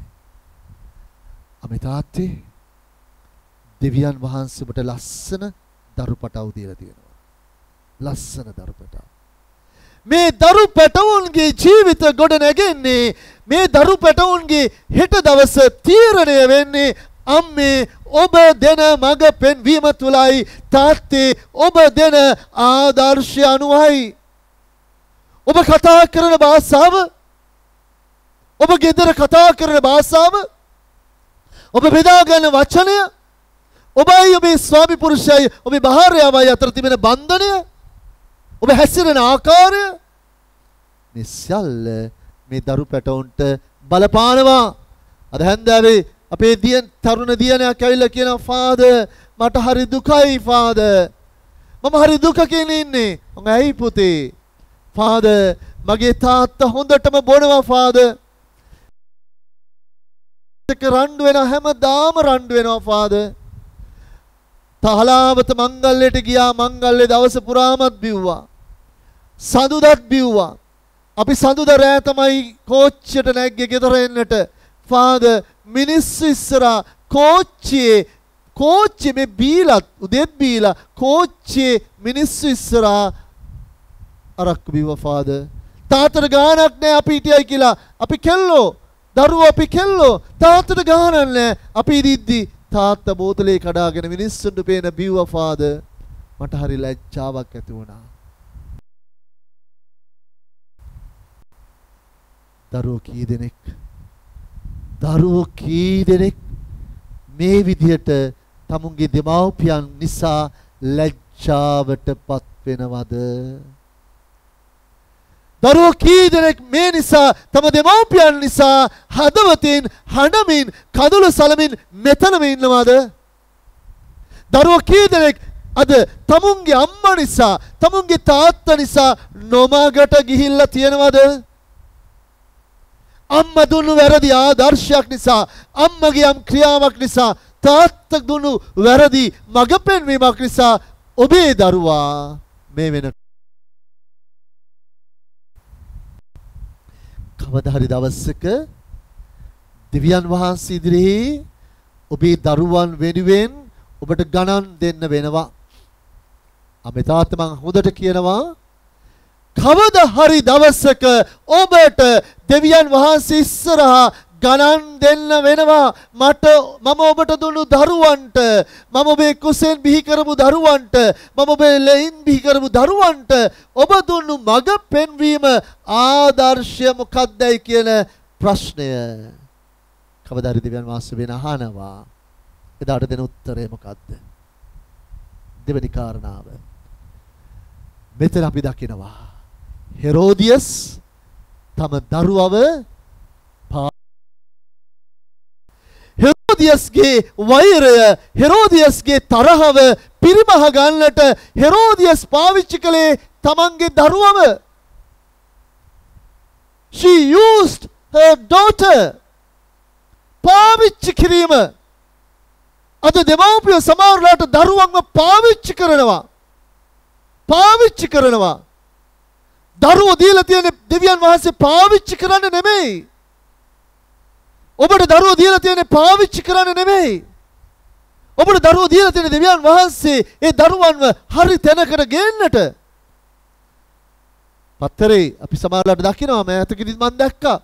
අපි තාත්තේ දෙවියන් වහන්සේ ඔබට ලස්සන දරු පටව් දීලා තියෙනවා. ලස්සන දරු පැටව්. මේ දරු පැටවුන්ගේ ජීවිත ගොඩ නැගෙන්නේ මේ දරු පැටවුන්ගේ හෙට දවස තීරණය වෙන්නේ අම්මේ ඔබ දෙන මඟ පෙන්වීම තුලයි. තාත්තේ ඔබ දෙන ආදර්ශය අනුවයි. ඔබ කතා කරන භාෂාව, ඔබ ගෙදර කතා කරන භාෂාව, ඔබ බෙදා ගන්න වචනය, ඔබයි ඔබේ ස්වාමි පුරුෂයයි ඔබේ භාර්යාවයි අතර තිබෙන බන්ධනය, ඔබ හැසිරෙන ආකාරය මේ සියල්ල මේ දරු පැටවුන්ට බලපානවා. අද හැන්දෑවේ අපේ දියන් තරුණ දියණියක් ඇවිල්ලා කියනවා ෆාදර් මට හරි දුකයි ෆාදර්. මම හරි දුකකින් ඉන්නේ. මම ඇයි පුතේ? ෆාදර් මගේ තාත්තා හොඳටම බොනවා ෆාදර්. එක රණ්ඩු වෙනවා හැමදාම රණ්ඩු වෙනවා ෆාදර්. තහලාවත මංගල්‍යයට ගියා මංගල්‍ය දවස පුරාමත් බිව්වා. සඳුදාත් බිව්වා. අපි සඳුදා රෑ තමයි කෝච්චියට නැග්ගේ ගෙදර එන්නට. ෆාදර් මිනිස්සු ඉස්සරහා කෝච්චියේ කෝච්චියේ මේ බීලත් උදේත් බීලා කෝච්චියේ මිනිස්සු ඉස්සරහා අරක්කු බිව්වා ෆාදර්. තාත්තට ගානක් නැහැ අපි හිටියයි කියලා. අපි කෙල්ලෝ දරුවෝ අපි කෙල්ලෝ තාත්තට ගානක් නැහැ. අපි ඉදිද්දි තාත්තා බෝතලේ කඩාගෙන මිනිස්සුන්ට පේන බිව්වා ෆාදර්. මට හරි ලැජ්ජාවක් ඇති වුණා. දරුවෝ කී දෙනෙක් දරුවෝ කී දෙනෙක් මේ විදියට තමුන්ගේ දෙමව්පියන් නිසා ලැජ්ජාවටපත් වෙනවද? දරුවෝ කී දෙනෙක් මේ නිසා තම දෙමව්පියන් නිසා හදවතින් හඬමින් කඳුළු සලමින් මෙතනම ඉන්නවද? දරුවෝ කී දෙනෙක් අද තමුන්ගේ අම්මා නිසා තමුන්ගේ තාත්තා නිසා නොමගට ගිහිල්ලා තියෙනවද? අම්මා දුන්නු වැරදි ආදර්ශයක් නිසා අම්මගේ යම් ක්‍රියාවක් නිසා තාත්තා දුන්නු වැරදි මඟ පෙන්වීමක් නිසා ඔබේ දරුවා මේ වෙන කවදා හරි දවසක දෙවියන් වහන්සේ ඉදිරියේ ඔබේ දරුවන් වෙනුවෙන් ඔබට ගණන් දෙන්න වෙනවා. අපේ තාත්තා මං හොඳට කියනවා කවදා හරි දවසක ඔබට දෙවියන් වහන්සේ ඉස්සරහා ගණන් දෙන්න වෙනවා. මට මම ඔබට දුන්නු දරුවන්ට, මම ඔබේ කුසෙන් බිහි කරපු දරුවන්ට, මම ඔබේ ලෙයින් බිහි කරපු දරුවන්ට ඔබ දුන්නු මඟ පෙන්වීම ආදර්ශය මොකක්දයි කියන ප්‍රශ්නය කවදා හරි දෙවියන් වහන්සේ වෙන අහනවා. එදාට දෙන උත්තරය මොකක්ද? දෙවෙනි කාරණාව මෙතන අපි දකිනවා හෙරෝදියස් තම දරුවව හෙරෝදියස්ගේ වෛරය, හෙරෝදියස්ගේ තරහව පිරිමහ ගන්නට හෙරෝදියස් පාවිච්චි කළේ තමන්ගේ දරුවව. She used her daughter. පාවිච්චි කිරීම. අද දෙමව්පියෝ සමහරලාට දරුවන්ව පාවිච්චි කරනවා. පාවිච්චි කරනවා. දරුවෝ දීලා තියෙන දෙවියන් වහන්සේ පාවිච්චි කරන්න නෙමෙයි. ඔබට දරුවෝ දීලා තියෙන්නේ පාවිච්චි කරන්න නෙමෙයි. ඔබට දරුවෝ දීලා තියෙන දෙවියන් වහන්සේ ඒ දරුවන්ව හරි තැනකට ගේන්නට. පත්තරේ අපි සමහරලාට දකිනවා මෑතකදී මම දැක්කා.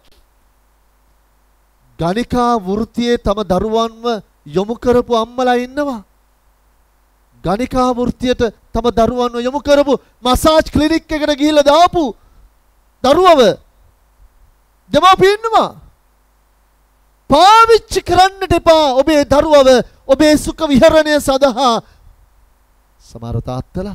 ගණිකා වෘත්තියේ තම දරුවන්ව යොමු කරපු අම්මලා ඉන්නවා. ගණිකා වෘත්තියට තම දරුවන්ව යොමු කරපු මසාජ් ක්ලිනික් එකට ගිහිල්ලා දාපු දරුවව දෙමාපිය ඉන්නවා. පාවිච්චි කරන්නට එපා ඔබේ දරුවව ඔබේ සුඛ විහරණය සඳහා. සමහර තාත්තලා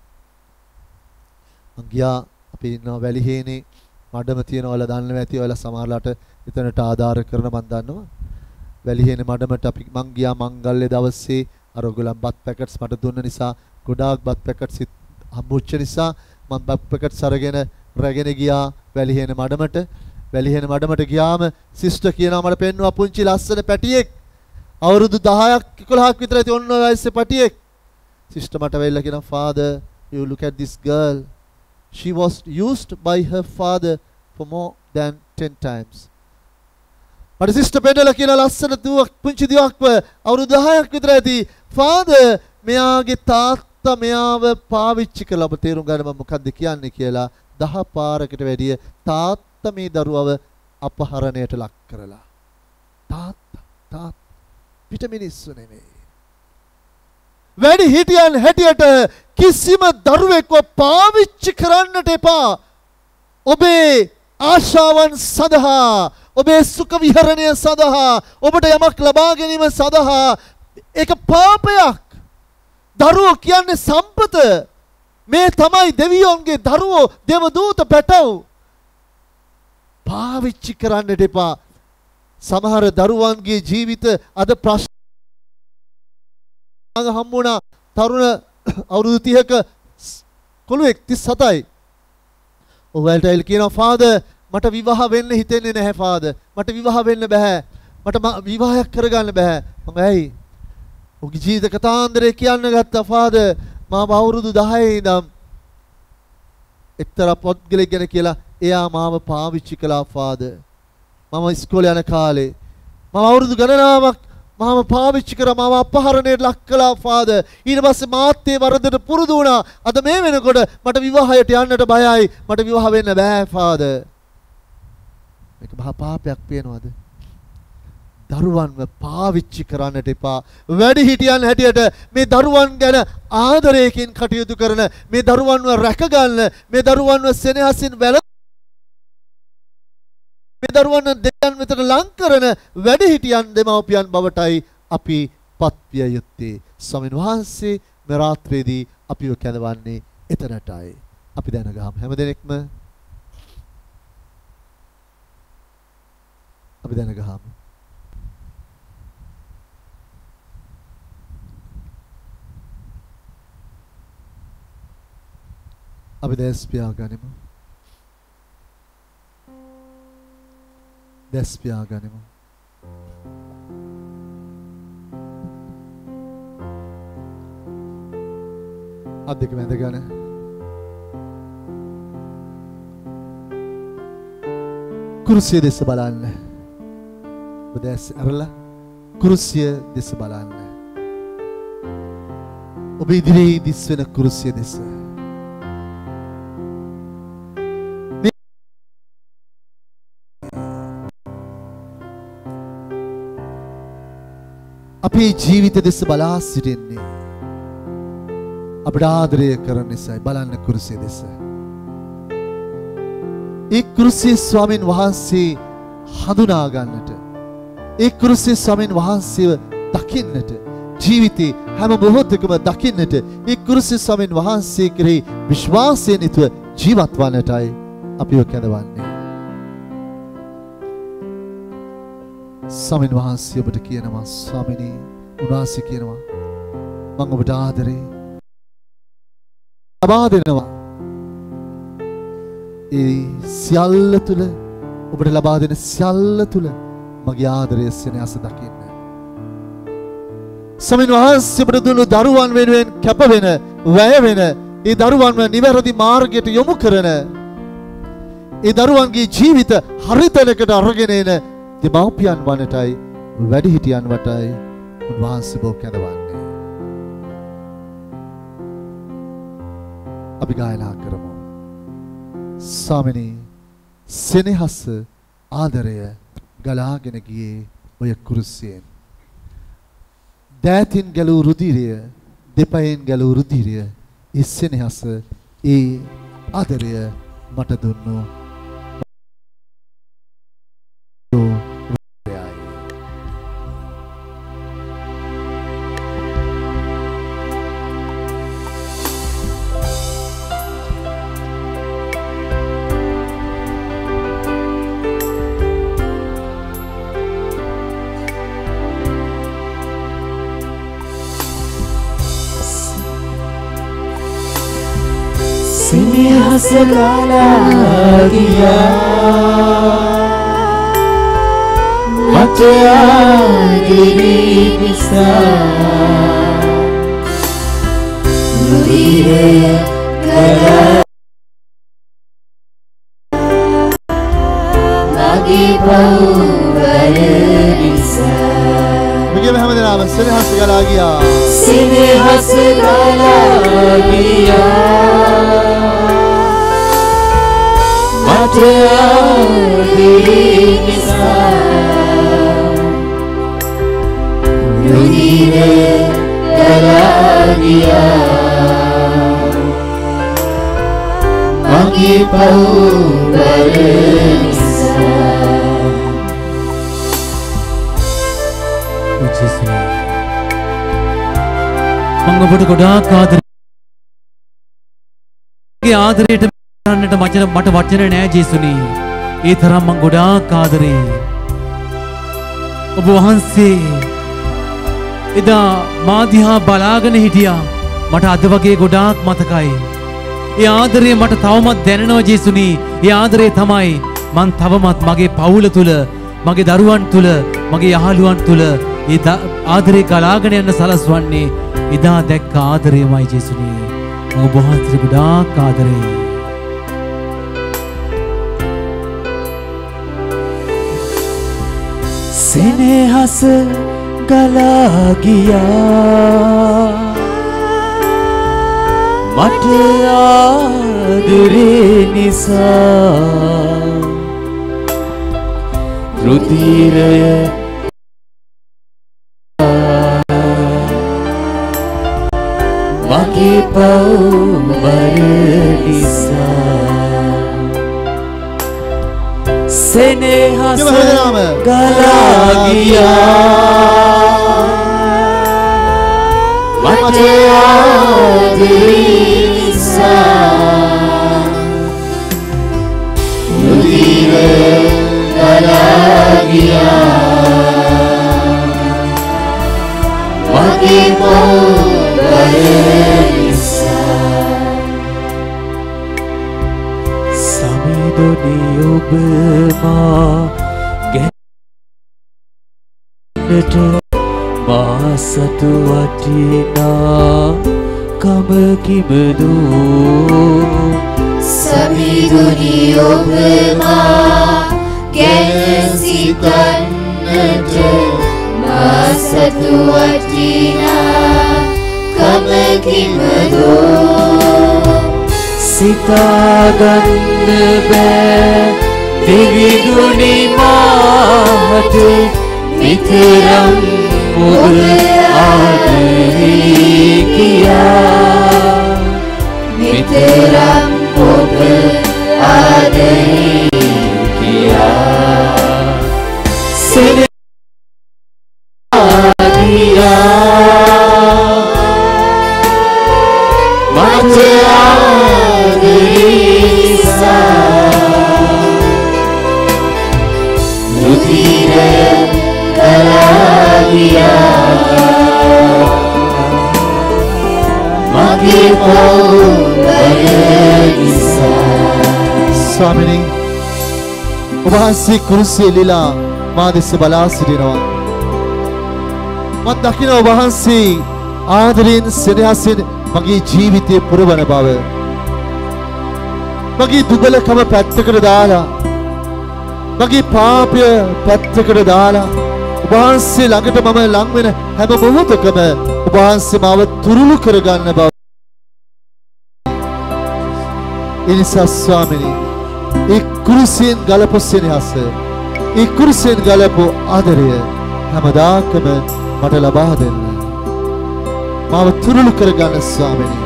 මං ගියා අපි ඉන්නවා වැලිහේනේ මඩම තියනවා ඔයාලා දන්නවා ඇති ඔයාලා සමහරලාට එතනට ආධාර කරන මං දන්නවා. වැලිහේනේ මඩමට අපි මං ගියා මංගල්‍ය දවසේ අර ඔයගොල්ලන් බත් පැකට්ස් මට දුන්න නිසා ගොඩාක් බත් පැකට්ස් හම්බුච්ච නිසා මං බත් පැකට්ස් අරගෙන රැගෙන ගියා වැලිහේනේ මඩමට. වැලිහෙන මඩමට ගියාම සිස්ටර් කියනවා මට පෙන්නුවා පුංචි ලස්සන පැටියෙක් අවුරුදු දහයක් එකොළහක් විතර ඇති ඔන්න ඔය වයසේ පැටියෙක්. සිස්ටර් මට වෙයිලා කියනවා father you look at this girl she was used by her father for more than ten times. මට සිස්ටර් පෙන්නලා කියන ලස්සන දුවක් පුංචි දුවක්ව අවුරුදු දහයක් විතර ඇති father මෙයාගේ තාත්තා මෙයාව පාවිච්චි කළා. ඔබ තේරුම් ගන්න මම මොකද්ද කියන්නේ කියලා. දහ පාරකට වැඩිය තාත්තා මේ දරුවව අපහරණයට ලක් කරලා. තාත්තා තාත් පිට මිනිස්සු නෙමෙයි. වැඩි හිටියන් හැටියට කිසිම දරුවෙක්ව පාවිච්චි කරන්නට එපා. ඔබේ ආශාවන් සඳහා, ඔබේ සුඛ විහරණය සඳහා, ඔබට යමක් ලබා ගැනීම සඳහා ඒක පාපයක්. දරුවෝ කියන්නේ සම්පත. මේ තමයි දෙවියන්ගේ දරුවෝ, දේවදූත පැටව්. පාවිච්චි කරන්නට එපා. සමහර දරුවන්ගේ ජීවිත අද ප්‍රශ්න හම්බුණා. තරුණ අවුරුදු තිහක කොළුවෙක් තිස් හතයි. ඔයාලට එල් කියනවා ෆාදර් මට විවාහ වෙන්න හිතෙන්නේ නැහැ ෆාදර්. මට විවාහ වෙන්න බෑ. මට විවාහයක් කරගන්න බෑ. මම ඇයි? ඔහුගේ ජීවිත කතාන්දරේ කියන්න ගත්තා ෆාදර් මම අවුරුදු දහයේ ඉඳන් එක්තරා පොත්ගලෙක් ගැන කියලා එයා මාව පාවිච්චි කළා ෆාදර්. මම ඉස්කෝලේ යන කාලේ මම අවුරුදු ගණනාවක් මාව පාවිච්චි කරා මාව අපහරණයට ලක් කළා ෆාදර්. ඊට පස්සේ මාත් ඒ වරදට පුරුදු වුණා. අද මේ වෙනකොට මට විවාහයට යන්නට බයයි. මට විවාහ වෙන්න බෑ ෆාදර්. මේක මහා පාපයක් පේනවද? දරුවන්ව පාවිච්චි කරන්නට එපා. වැඩි හිටියන් හැටියට මේ දරුවන් ගැන ආදරයකින් කටයුතු කරන, මේ දරුවන්ව රැකගන්න, මේ දරුවන්ව සෙනෙහසින් වැළ මේ දරුවන් දෙයයන් වෙතට ලං කරන වැඩි හිටියන් දෙමව්පියන් බවටයි අපි පත්විය යුත්තේ. ස්වාමීන් වහන්සේ මේ රාත්‍රියේදී අපිව කැඳවන්නේ එතනටයි. අපි දැනගහමු හැමදෙනෙක්ම අපි දැනගහමු. අපි දැස් පියාගනිමු. දැස් පියාගනිමු. අත් දෙක වැඳගෙන කුරුසිය දෙස බලන්න. ඔබ දැස් අරලා කුරුසිය දෙස බලන්න. ඔබ ඉදිරියේ දිස් වෙන කුරුසිය දෙස. අපේ ජීවිත දෙස බලා සිටින්නේ අපට ආදරය කරන නිසායි. බලන්න කුරුසිය දෙස. ඒ කුරුසිය ස්වාමීන් වහන්සේ හඳුනා ගන්නට, ඒ කුරුසිය ස්වාමීන් වහන්සේව දකින්නට, ජීවිතේ හැම මොහොතකම දකින්නට, ඒ කුරුසිය ස්වාමීන් වහන්සේ කෙරෙහි විශ්වාසයෙන් යුතුව ජීවත් වන්නටයි අපිව කැඳවන්නේ. ස්වාමීන් වහන්සේ ඔබට කියනවා, ස්වාමිනී, උන්වහන්සේ කියනවා මම ඔබට ආදරේ ලබා දෙනවා. ඒ සියල්ල තුල ඔබට ලබා දෙන සියල්ල තුල මගේ ආදරය සෙනෙහස දකින්න. ස්වාමීන් වහන්සේ ඔබට දුන්නු දරුවන් වෙනුවෙන් කැප වෙන, වැය වෙන, ඒ දරුවන්ව නිවැරදි මාර්ගයට යොමු කරන, ඒ දරුවන්ගේ ජීවිත හරිතලකට අරගෙන එන දෙමව්පියන් වනටයි, වැඩිහිටියන් වටයි උන්වහන්සේ බෝ කැඳවන්නේ. අපි ගායනා කරමු. ස්වාමිනී, සෙනෙහස ආදරය ගලාගෙන ගියේ ඔය කුරුසියෙන්. දෑතින් ගැලූ රුධිරය, දෙපයෙන් ගැලූ රුධිරය, ඒ සෙනෙහස, ඒ ආදරය මට දුන්නු. Senehas gala giya mata adiri nisa rudire gala lagi bau nisa. Begini hamdana, senehas gala giya. Senehas gala giya. Mata adiri nisa rudire gala giya magi pau nisa. මම ඔබට ගොඩාක් ආදරේ ආදරයට කරන්නට මචන මට වචන නෑ ජේසුනි. ඒ තරම් මම ගොඩාක් ආදරේ. ඔබ වහන්සේ එදා මා දිහා බලාගෙන හිටියා. මට අද වගේ ගොඩාක් මතකයි. ඒ ආදරය මට තවමත් දැනෙනවා ජේසුනි. ඒ ආදරය තමයි මං තවමත් මගේ පවුල තුල, මගේ දරුවන් තුල, මගේ යහළුවන් තුල ඒ ආදරේ ගලාගෙන යන්න සලස්වන්නේ එදා දැක්ක ආදරයමයි ජේසුනි. මම ඔබ වහන්සේට ගොඩාක් ආදරේ. Senehas gala giya mata adiri nisa rudire magi pau nisa. Senehas gala giya mata adiri nisa rudire gala giya magi pau nisa. Samidoni obma geneta masatu watina kama kibdu. Samidoni obma ගැන සිතන්නට මා සතු වටිනා කමකිමදෝ සිතාගන්න බෑ දෙවිදුනි මාට මිතරම් ඔබ ආදරේ කියා මිතරම් ඔබ ආදරේ කියා සෙනගියා මට ස්වාමිනී ඔබ වහන්සේ කුරුසියේ එළිලා මා දෙස බලා සිටිනවා. මම දකිනවා ඔබ වහන්සේ ආදරයෙන් සෙනෙහසින් මගේ ජීවිතය පුරවන බව. මගේ දුබලකම පැත්තකට දාලා මගේ පාපය පැත්තකට දාලා ඔබ වහන්සේ ළඟට මම ලං වෙන හැම මොහොතකම ඔබ වහන්සේ මාව තුරුළු කරගන්න බව. ඒ නිසා ස්වාමිනී ඒ කුරුසියෙන් ගලපු සෙනෙහස ඒ කුරුසියෙන් ගලපු ආදරය හැමදාකම මට ලබා දෙන්න. මාව තුරුළු කරගන්න ස්වාමිනී.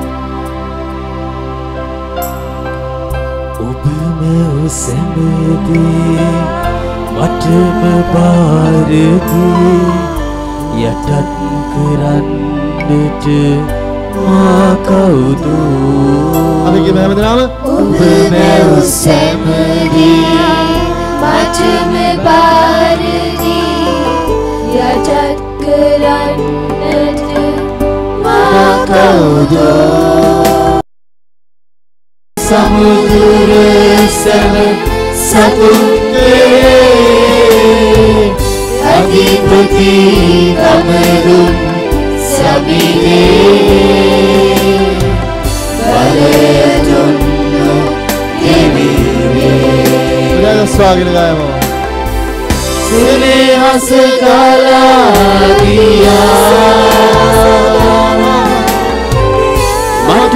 ඔබම සැමදී මටම බාරදී යටත් කරන්නට මා කවුද? අපි කියමු හැමදෙනාම ඔබම සැමදී මටම බාරදී යටත් කරන්නට මා කවුද? සමුදුර සැම සතුන්ගේ අධිපති කමරුන් සමිනේ බලතුන් දෙවිවේ ස්වාගත ගායමු. සෙනෙහස ගලා ගියා මට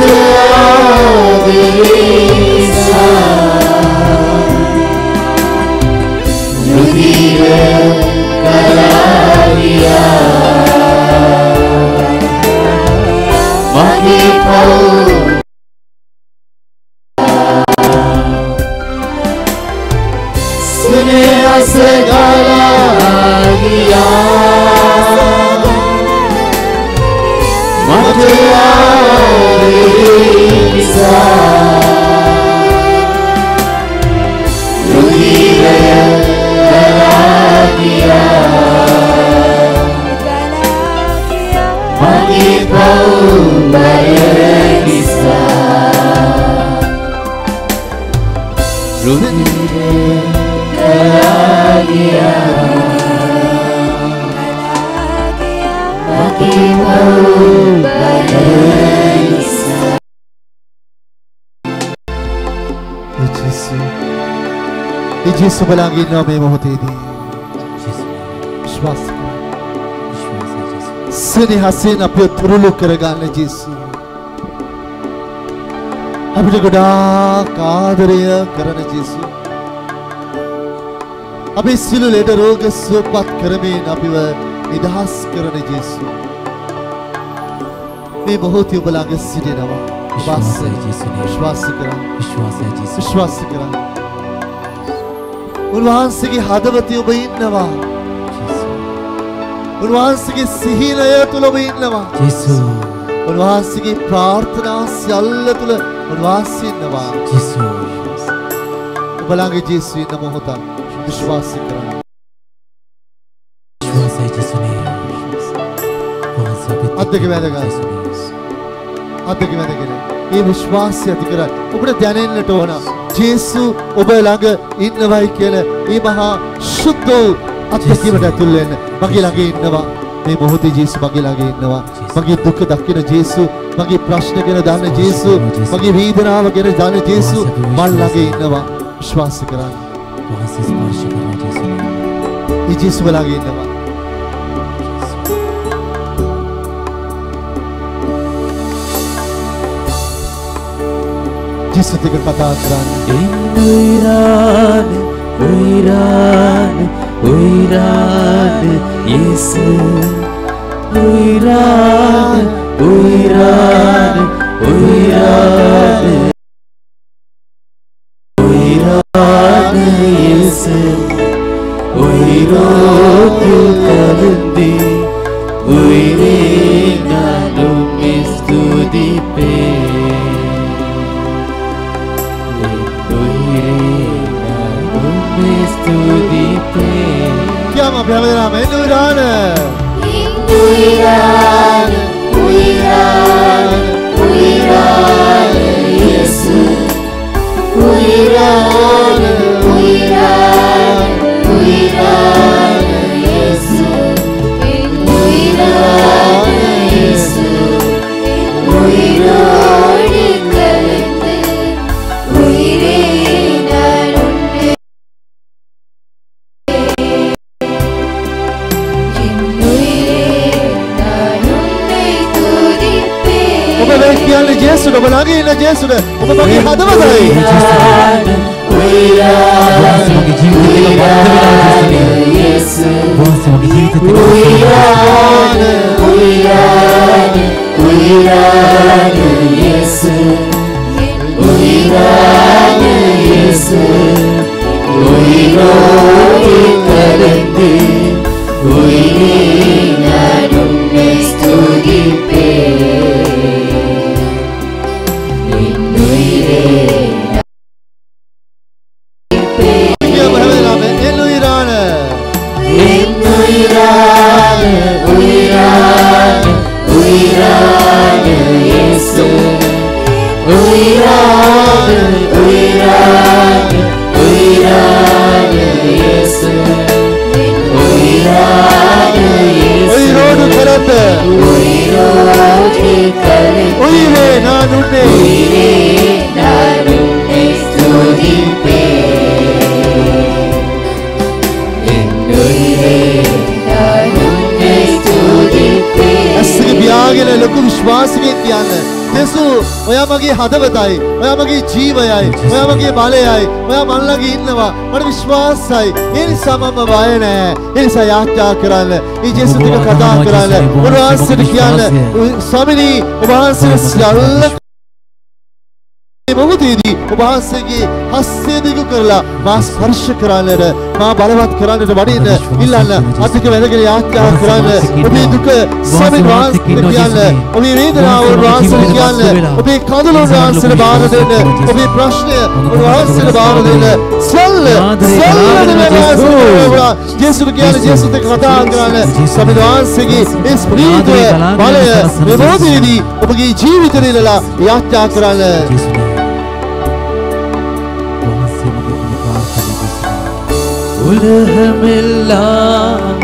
ජේසු බලන් ඉන්නවා මේ මොහොතේදී. විශ්වාස කරන්න. සෙනෙහසෙන් අපිව තුරුළු කරගන්න ජේසු. අපිට ගොඩාක් ආදරය කරන ජේසු. අපි සියලු ලෙඩ රෝග සුවපත් කරමින් අපිව නිදහස් කරන ජේසු. මේ මොහොතේ ඔබ ළඟ සිටිනවා. විශ්වාස කරන්න. විශ්වාස කරන්න. උන්වහන්සේගේ හදවතේ ඔබ ඉන්නවා. උන්වහන්සේගේ සිහිනය තුල ඔබ ඉන්නවා. ජේසු. උන්වහන්සේගේ ප්‍රාර්ථනා සියල්ල තුල උන්වහන්සේ ඉන්නවා. ජේසු. ඔබ ළඟ ජේසු ඉන්න මොහොත විශ්වාස කරන්න. විශ්වාසයි ජේසුනේ. අත්දැක වැදගත්. අත්දැක වැදගත්. මේ විශ්වාසය ඇති කර ඔබට දැනෙන්නට ඕන. ජේසු ඔබ ළඟ ඉන්නවයි කියලා මේ මහා සුද්ධ අත්දැකීමට ඇතුල් වෙන්න. මගේ ළඟ ඉන්නවා. මේ මොහොතේ ජේසු මගේ ළඟ ඉන්නවා. මගේ දුක දකින ජේසු, මගේ ප්‍රශ්න ගැන දන්න ජේසු, මගේ වේදනාව ගැන දන්න ජේසු මල් ළඟ ඉන්නවා. විශ්වාස කරන්න. වහන්සේ ස්පර්ශ කරනවා ජේසුනේ. ඊ ජේසුව ළඟ ඉන්නවා. ජේසුත් එක්ක කතා කරන්න. උයිරාන උයිරාන උයිරාන යේසු උයිරාන උයිරාන උයිරාන උයිරාන යේසு உயிரோடு கலந்து உயிரே நானும் ஸ்துதிப்பேன் உயிரே நானும் ஸ்துதிப்பேன் Chiama piano della Menurana. Uirane, uirane, uirane, Yesu. Uirane, uirane, uirane, Yesu. Uirane, Yesu. Uirone kalende, uire nanunne. Chiama Gesù, dopo la ghina Gesù, dopo la ghina dove vai? වහන්සේ මගේ ජීවිතේ වර්ධ වෙලා ජේසුනේ. වහන්සේ මගේ ජීවිතේ Uirane, uirane, uirane, Yesu. Uirane, Yesu. Uirone kalende, uire nanunne ஸ்துதிப்பேன். Chiama della Menurana. Uirane, uirane, uirane, Yesu. Uirane, uirane, uirane, Yesu. Uirane, Yesu. Uirodu kalante. Uirone kalende, Uire nanunne. uire nanunne ஸ்துதிப்பேன். என்னுயிரே nanunne ஸ்துதிப்பேன். ඇස්සක පියාගෙන ලොකු විශ්වාසකින් තියන්න. යේසු ඔයා මගේ හදවතයි, ඔයා මගේ ජීවයයි, ඔයා මගේ බලයයි, ඔයා මන් ළඟ ඉන්නවා. මට විශ්වාසයි. ඒ නිසා මම බය නැහැ. ඒ නිසා යාත්‍රා කරන්න. ඊ ජේසුත් එක්ක කතා කරන්න. උන්වහන්සේට කියන්න ස්වාමිනී ඔබ වහන්සේ සියල්ල මොහොතේදී ඔබ වහන්සේගේ හස්තය දිගු කරලා මා ස්පර්ශ කරන්නට මා බලවත් කරන්නට වඩින්න ඉල්ලන්න. අතික වැදගෙන යාත්‍රා කරන්න. ඔබේ දුක ස්වාමීන් වහන්සේට කියන්න. ඔබේ වේදනාව වහන්සේට කියන්න. ඔබේ කඳුළු වහන්සේට බාර දෙන්න. ඔබේ ප්‍රශ්නය වහන්සේට බාර දෙන්න. සල්ල සල්ල ජේසුට කියන්න. ජේසුත් එක්ක කතා කරන්න. ස්වාමීන් වහන්සේගේ ඒ ස්පීඩය බලය මේ මොහොතේදී ඔබගේ ජීවිතේ ඉඳලා යාත්‍රා කරන්න. உலகமெல்லாம்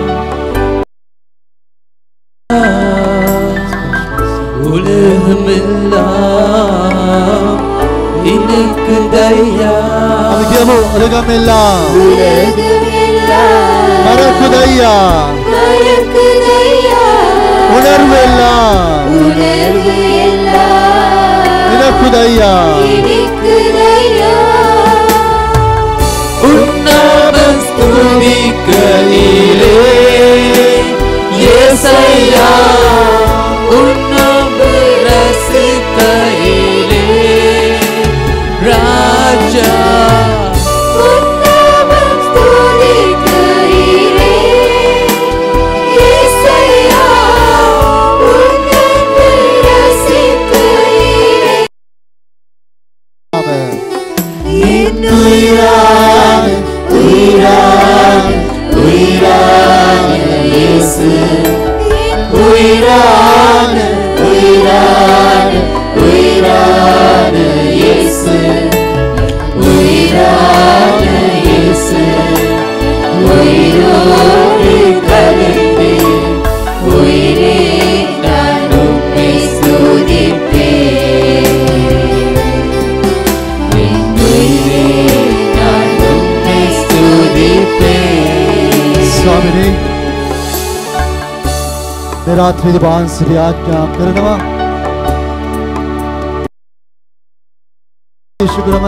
உலகமெல்லாம் எனக்கு தயா Andiamo, uலகமெல்லாம் உலகமெல்லாம் மறக்குதையா மறக்குதையா. உணர்வெல்லாம் உணர்வு எல்லாம் நினைக்குதையா இனிக்குதையா. உன்னாம ஸ்துதிக்கையிலே இயேசையா உன்னாம ரசிக்கையிலே ராஜா உன்னாமம் ஸ்துதிக்கையிலே இயேசையா உன்னை ரசிக்கையிலே. Amen. என் உயிரான உயிரான உயிரான இயேசு. உயிரான உயிரான உயிரான இயேசு. உயிரான இயேசு. உயிரோடு கலந்து உயிரே நான் உம்மை ஸ்துதிப்பேன். என் உயிரே நான் உம்மை ස්වාමිනේ මේ රාත්‍රියේ වහන්සේට ආඥා කරනවා ශුක්‍රම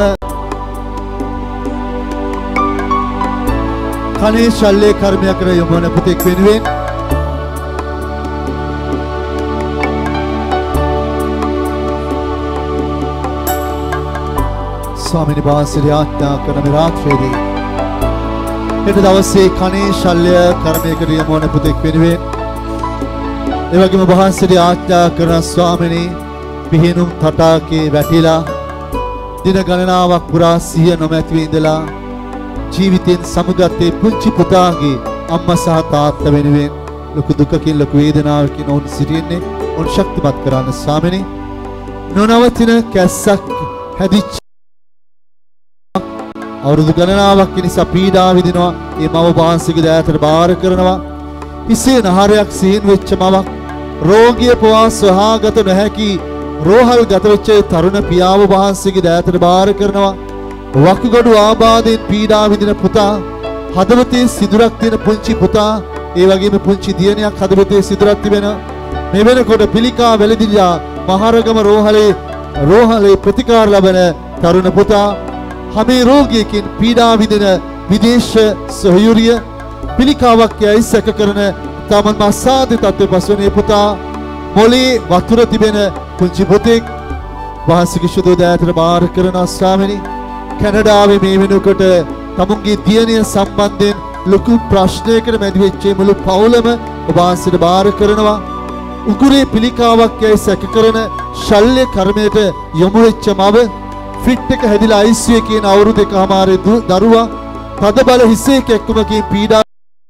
කනේ ශල්‍ය කර්මයක් කර යොමුන පුතෙක් වෙනුවෙන් ස්වාමීනි වහන්සේට ආඥා කරන මේ රාත්‍රියේදී හෙට දවසේ කනේ ශල්‍ය කර්මයකට යොමුන පුතෙක් වෙනුවෙන් ඒ වගේම වහන්සේට ආඥා කරන ස්වාමීනි පිහිනුම් තටාකේ වැටිලා දින ගණනාවක් පුරා සිහිය නොමැතිව ඉඳලා ජීවිතෙන් සමුගත්තේ පුංචි පුතාගේ අම්මා සහ තාත්තා වෙනුවෙන් ලොකු දුකකින් ලොකු වේදනාවකින් ඔවුන් සිටින්නේ ඔවුන් ශක්තිමත් කරන්න ස්වාමීනි නොනවතින කැස්සක් හැදිච්ච අවුරුදු ගණනාවක් නිසා පීඩා විඳිනවා මේ මව වහන්සේගේ දෑතට බාර කරනවා ඉසේ නහරයක් සීන් වෙච්ච මවක් රෝගිය පවා සොයාගත නොහැකි රෝහල් ගත වෙච්ච තරුණ පියාව වහන්සේගේ දෑතට බාර කරනවා වකුගඩු ආබාධයෙන් පීඩා විඳින පුතා හදවතේ සිදුරක් තියෙන පුංචි පුතා ඒ වගේම පුංචි දියණියක් හදවතේ සිදුරක් තිබෙන මේ වෙනකොට පිළිකා වැළඳිලා මහරගම රෝහලේ රෝහලේ ප්‍රතිකාර ලබන තරුණ පුතා හැම රෝගියකින් පීඩා විඳින විදේශ සොහයුරිය පිළිකාවක් යයි සැක කරන තමන් අසාධ්‍ය තත්ත්වයේ පසුනේ පුතා මොලේ වතුර තිබෙන පුංචි පුතෙක් වහන්සේගේ ශුද්ධ දෑතට බාර කරන ස්වාමීනි කැනඩාවේ මේ වෙනකොට තමුන්ගේ දියණිය සම්බන්ධයෙන් ලොකු ප්‍රශ්නයකට මැදි වෙච්ච මුළු පවුලම වහන්සේට බාර කරනවා උගුරේ පිළිකාවක් යයි සැක කරන ශල්‍ය කර්මයට යොමු වෙච්ච මව ෆිට් එක හැදිලා I C U එකේ කියන අවුරුදු දෙකමාරේ දරුවා තදබල හිසේ කැක්කුමකින් පීඩා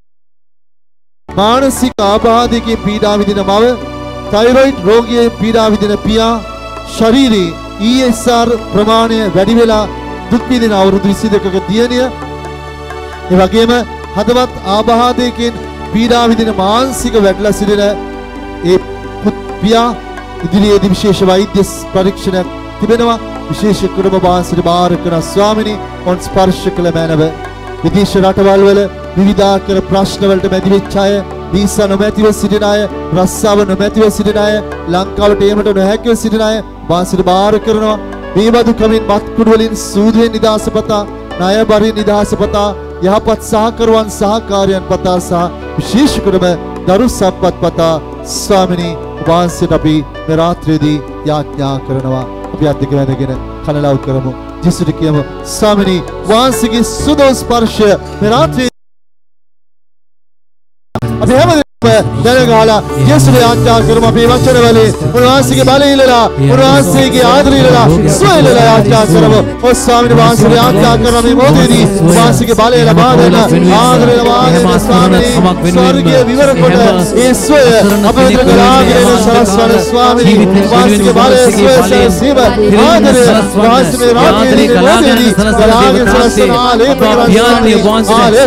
මානසික ආබාධයකින් පීඩා විඳින මව තයිරොයිඩ් රෝගියෙක් පීඩා විඳින පියා ශරීරයේ E S R ප්‍රමාණය වැඩි වෙලා දුක් විඳින අවුරුදු විසි දෙකක දියණිය ඒ වගේම හදවත් ආබාධයකින් පීඩා විඳින මානසික වැටලා සිටින ඒ පියා ඉදිරියේදී විශේෂ වෛද්‍ය පරීක්ෂණයක් තිබෙනවා විශේෂ කුරුම වහන්සේට බාර කරන ස්වාමිනී ඔන් ස්පර්ශ කළ මැනව විදේශ රටවල් වල විවිධාකාර ප්‍රශ්න වලට මැදි වෙච්ච අය වීසා නොමැතිව සිටින අය රස්සාව නොමැතිව සිටින අය ලංකාවට ඒමට නොහැකිව සිටින අය වහන්සේට බාර කරනවා මේ බඳු ක්‍රමෙන් මත්කුඩු වලින් සූදුවෙන් නිදහස පතා ණය බරින් නිදහස පතා යහපත් සහකරුවන් සහකාරයන් පතා සහ විශේෂ කුරුම දරු සම්පත් පතා ස්වාමිනී වහන්සේට අපි මේ රාත්‍රියේදී යාඥා කරනවා අපි අධික වැඩගෙන කලලව් කරමු ජේසුට කියමු ස්වාමිනී වහන්සේගේ සුදු ස්පර්ශය මේ රාත්‍රියේ අපි හැමදේම දැනගාලා ජේසුට යාඥා කරමු අපි වචන වලින් උන්වහන්සේගේ බලය ඉල්ලලා උන්වහන්සේගේ ආදරය ඉල්ලලා සුවයලා යාඥා කරමු ඔ ස්වාමිනී වහන්සේට යාඥා කරන මේ මොහොතේදී වහන්සේගේ බලය ලබා දෙන ආදරය ලබා දෙන ස්වාමිනී ස්වර්ගයේ විවර කොට ඒ සුවය අපේ ගලාගෙන සරස්වන ස්වාමිනී වහන්සේගේ බලය සුවය සීව ආදරය වහන්සේ රාත්‍රියේ මොහොතේදී ගලාගෙන සරස්වන ආලේප යාඥා වහන්සේ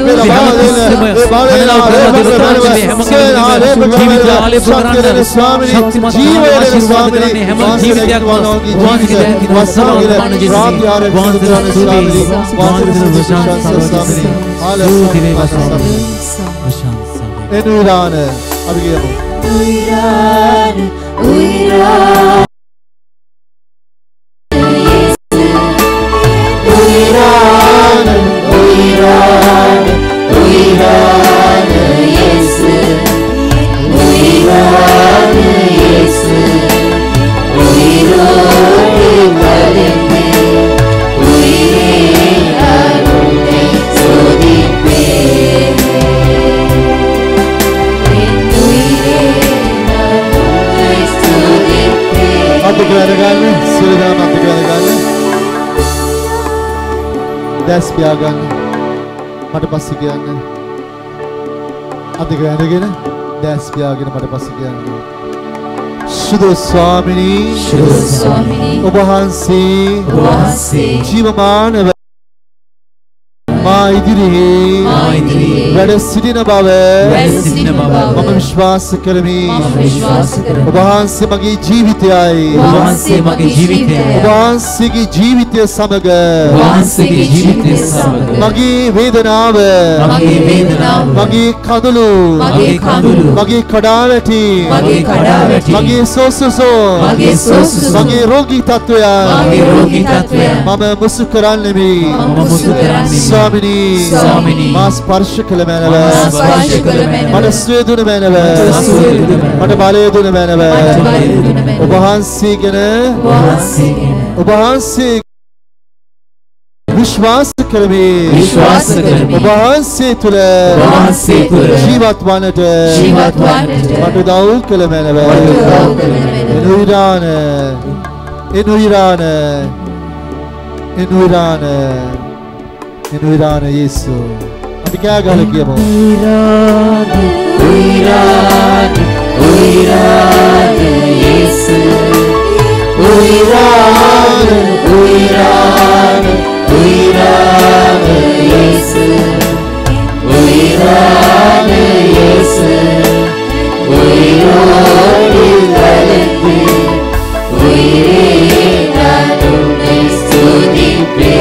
ජීවිත ආලේප කරන්න ශක්තිමත් ජීවයේ ස්වාමීනි හැම ජීවිතයක් වහන්සේගේ දැන් වස්සවල් පාන ජීවිතේ වහන්සේගේ ස්තුති වහන්සේගේ ස්වාමීනි ආලේප ස්වාමීනි එනුරාන අපි කියමු උයිරාන උයිරාන උයිරාන උයිරාන උයිරාන 예수 우리라는 예수 우리로를 받았네 우리의 아론의 소리빼 우리의 아론의 소리빼 අධික වැඩගන්න සිරදාම අධික වැඩගන්න දැස් පියාගන්න මට පස්සේ කියන්න අධික වැඩගෙන දැස් පියාගෙන මට පස්සේ කියන්න සුදු ස්වාමිනී සුදු ස්වාමිනී ඔබ වහන්සේ වහන්සේ ජීවමානව මා ඉදිරියේ මා ඉදිරියේ වැඩ සිටින බව වැඩ සිටින බව මම විශ්වාස කරමි. මම විශ්වාස කරමි. ඔබ වහන්සේ මගේ ජීවිතයයි. ඔබ වහන්සේ මගේ ජීවිතයයි. ඔබ වහන්සේගේ ජීවිතය සමග ඔබ වහන්සේගේ ජීවිතය සමග මගේ වේදනාව මගේ වේදනාව මගේ කඳුළු මගේ කඳුළු මගේ කඩාවැටි මගේ කඩාවැටි මගේ සෝසුසෝ මගේ සෝසුසු මගේ රෝගී තත්වය මගේ රෝගී තත්වය මම මුසු කරන්නෙමි. මම මුසු කරන්නෙමි. ස්වාමිනී ස්වාමිනී මා ස්පර්ශ කළ මැනව මා ස්පර්ශ කළ මැනව මට සුවය දුන මැනව සුවය දුන මැනව මට බලය දුන මැනව මට බලය දුන මැනව ඔබ වහන්සේ ගැන ඔබ වහන්සේ ගැන ඔබ වහන්සේ විශ්වාස කරමි. විශ්වාස කරමි. ඔබ වහන්සේ තුල ඔබ වහන්සේ තුල ජීවත් වන්නට ජීවත් වන්නට මට උදව් කළ මැනව. මට උදව් කළ මැනව. එනුයිරාන එනුයිරාන එනුයිරාන එනුයිරාන යේසු අපි කෑ ගහලා කියමු. උයිරාන උයිරාන උයිරාන යේසු උයිරාන උයිරාන උයිරාන යේසු උයිරාන යේසු උයිරාන ගලති උයිරාන ස්තුතිපේ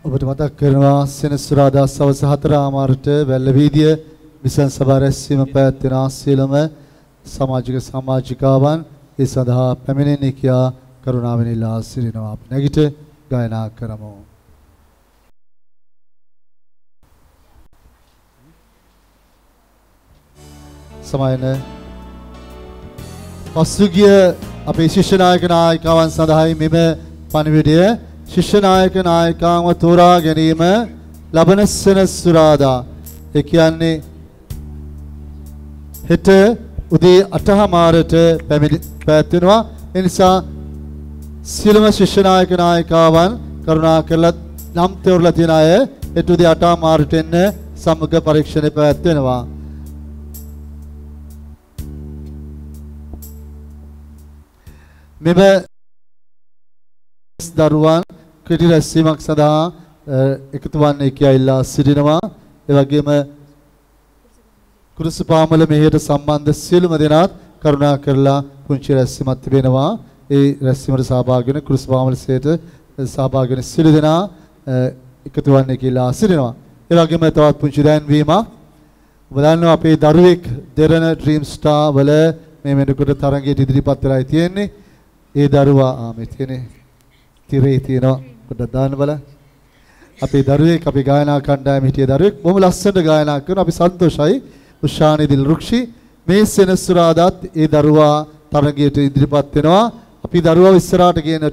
ඔබට මතක් කරනවා සෙනසුරාදා සවස් හතර ආමාරට වැල්ලවීදිය මිසන් සභා රැස්වීම පැවැත්වෙන සියලුම සමාජික සමාජිකාවන් ඒ සඳහා පැමිණෙන්නේ කියා කරුණාවෙන් ඉල්ලා සිටිනවා. අපි නැගිට ගායනා කරමු. සමායන පසුගිය අපේ ශිෂ්‍ය නායක නායිකාවන් සඳහායි මෙම පණිවිඩය ශිෂ්‍ය නායක නායිකාව තෝරා ගැනීම ලබන සෙනසුරාදා ඒ කියන්නේ හෙට උදේ අට හමාරට පැවැත්වෙනවා. ඒ නිසා සියලුම ශිෂ්‍ය නායක නායිකාවන් කරුණාකරලා නම් තෝරලා තියෙන අය හෙට උදේ අට හමාරට එන්න සමුග පරීක්ෂණය පැවැත්වෙනවා. මෙම දරුවන් ක්‍රීඩි රැස්වීමක් සඳහා එකතු වන්නේ කියලා ඉල්ලා සිටිනවා. ඒ වගේම කුරුසුපාමල මෙහෙයට සම්බන්ධ සියලුම දෙනාත් කරුණා කරලා පුංචි රැස්වීමක් තිබෙනවා. ඒ රැස්වීමට සහභාගී වෙන කුරුසුපාමල සේට සහභාගී වෙන සියලු දෙනා එකතු වන්නේ කියලා සිටිනවා. ඒ වගේම තවත් පුංචි දැන්වීමක් ඔබ දන්නවා අපේ දරුවෙක් දෙරණ ඩ්‍රීම් ස්ටාර් වල මේ වෙනකොට තරඟයට ඉදිරිපත් වෙලායි තියෙන්නේ. ඒ දරුවා ආ මේ තියෙන්නේ තිරේ තියෙනවා පොඩ්ඩක් දාන්න බලන්න. අපේ දරුවෙක් අපේ ගායනා කණ්ඩායම හිටිය දරුවෙක් බොහොම ලස්සනට ගායනා කරනවා. අපි සන්තෝෂයි. උෂානි දිල්රුක්ෂි මේ සෙනසුරාදාත් ඒ දරුවා තරඟයට ඉදිරිපත් වෙනවා. අපි දරුවා ඉස්සරහට ගෙනට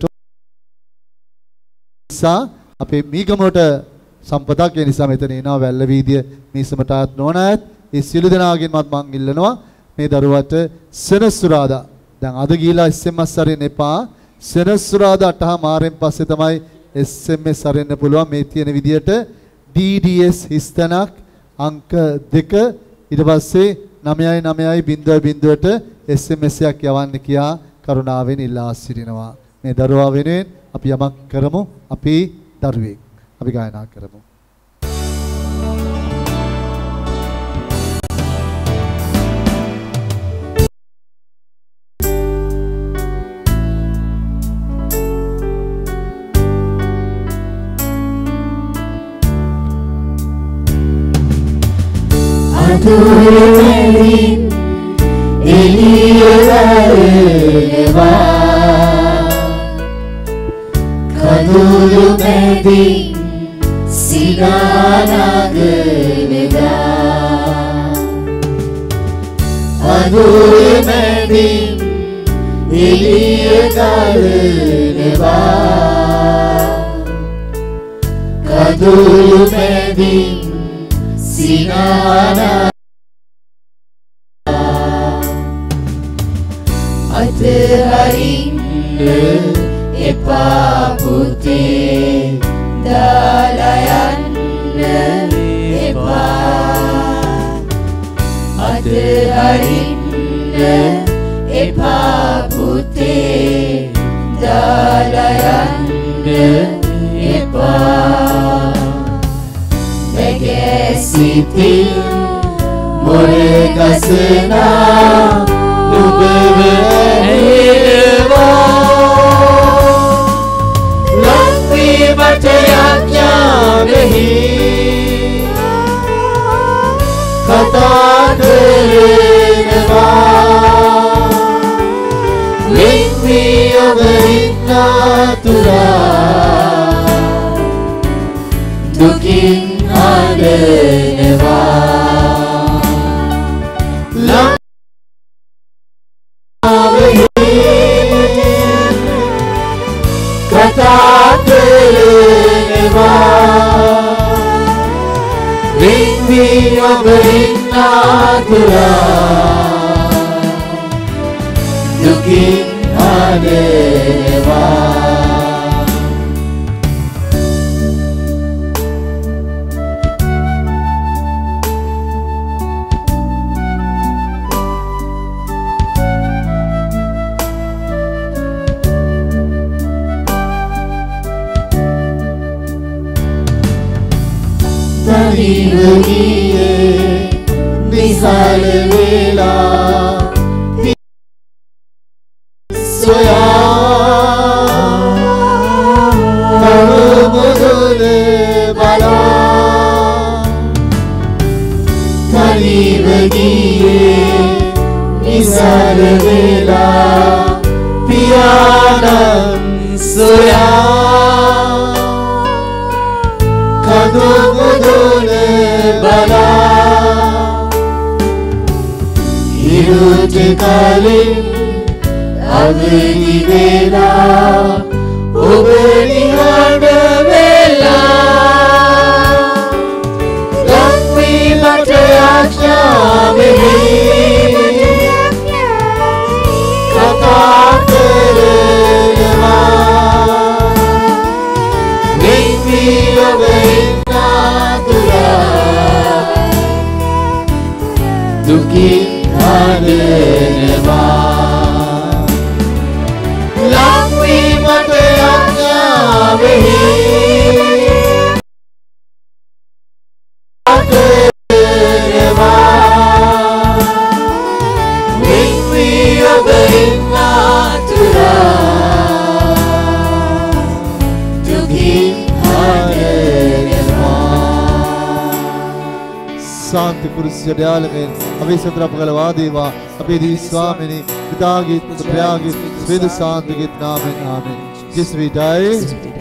නිසා අපේ මීගමට සම්පතක් ඒ නිසා මෙතන එනවා වැල්ලවීදිය මීසමට ආත් නොනෑත් ඒ සියලු දෙනාගෙන්වත් මම ඉල්ලනවා මේ දරුවට සෙනසුරාදා දැන් අද ගිහිලා එස් එම් එස් අරින්න එපා. සෙනසුරාදා අට මාරෙන් පස්සේ තමයි එස් එම් එස් අරින්න පුළුවන්. මේ තියෙන විදියට ඩී ඩී එස් හිස්තනක් අංක දෙක ඊට පස්සේ නවයයි නවයයි බිංදුවයි බිංදුවට එස් එම් එස් එකක් යවන්න කියා කරුණාවෙන් ඉල්ලා සිටිනවා. මේ දරුවා වෙනුවෙන් අපි යමක් කරමු. අපි දරුවෙක් අපි ගායනා කරමු. Turin Eliyawa Kadulu Medin Sigana Geleda Kadulu Medin Eliyawa Kadulu Medin Sigana Atharinna epa puthe dalayanna epa Atharinna epa puthe dalayanna epa Megesitil more gasna Nubbewa Lakti batayakya nahi Kata karenewa Lingvi avahinna tura Dukin adenewa Kata kerenewa Lingvi avahinna tura Dukin adenewa Tariye Nizal vela Soya Karumudule ගියේ නිසල වේලා පියාණන් සොයා කඳු මුදුන බලා ඉරුට කලින් අවදි වෙලා ඔබ නිහඬ වෙලා ලක්වීමට ආශාවෙහි කතා කරනවා වෙන්වී ඔබ ඉන්නා තුරා දුකින් හඬනවා ලක්වීමට ආශාවෙහි शांति पुरुष जड़ाल में अभी सत्रह पगल वादेवा अभी दी स्वामिनी पिता गीत प्रयागीत वेद शांति गीत नाम आमेन जिस भी डाए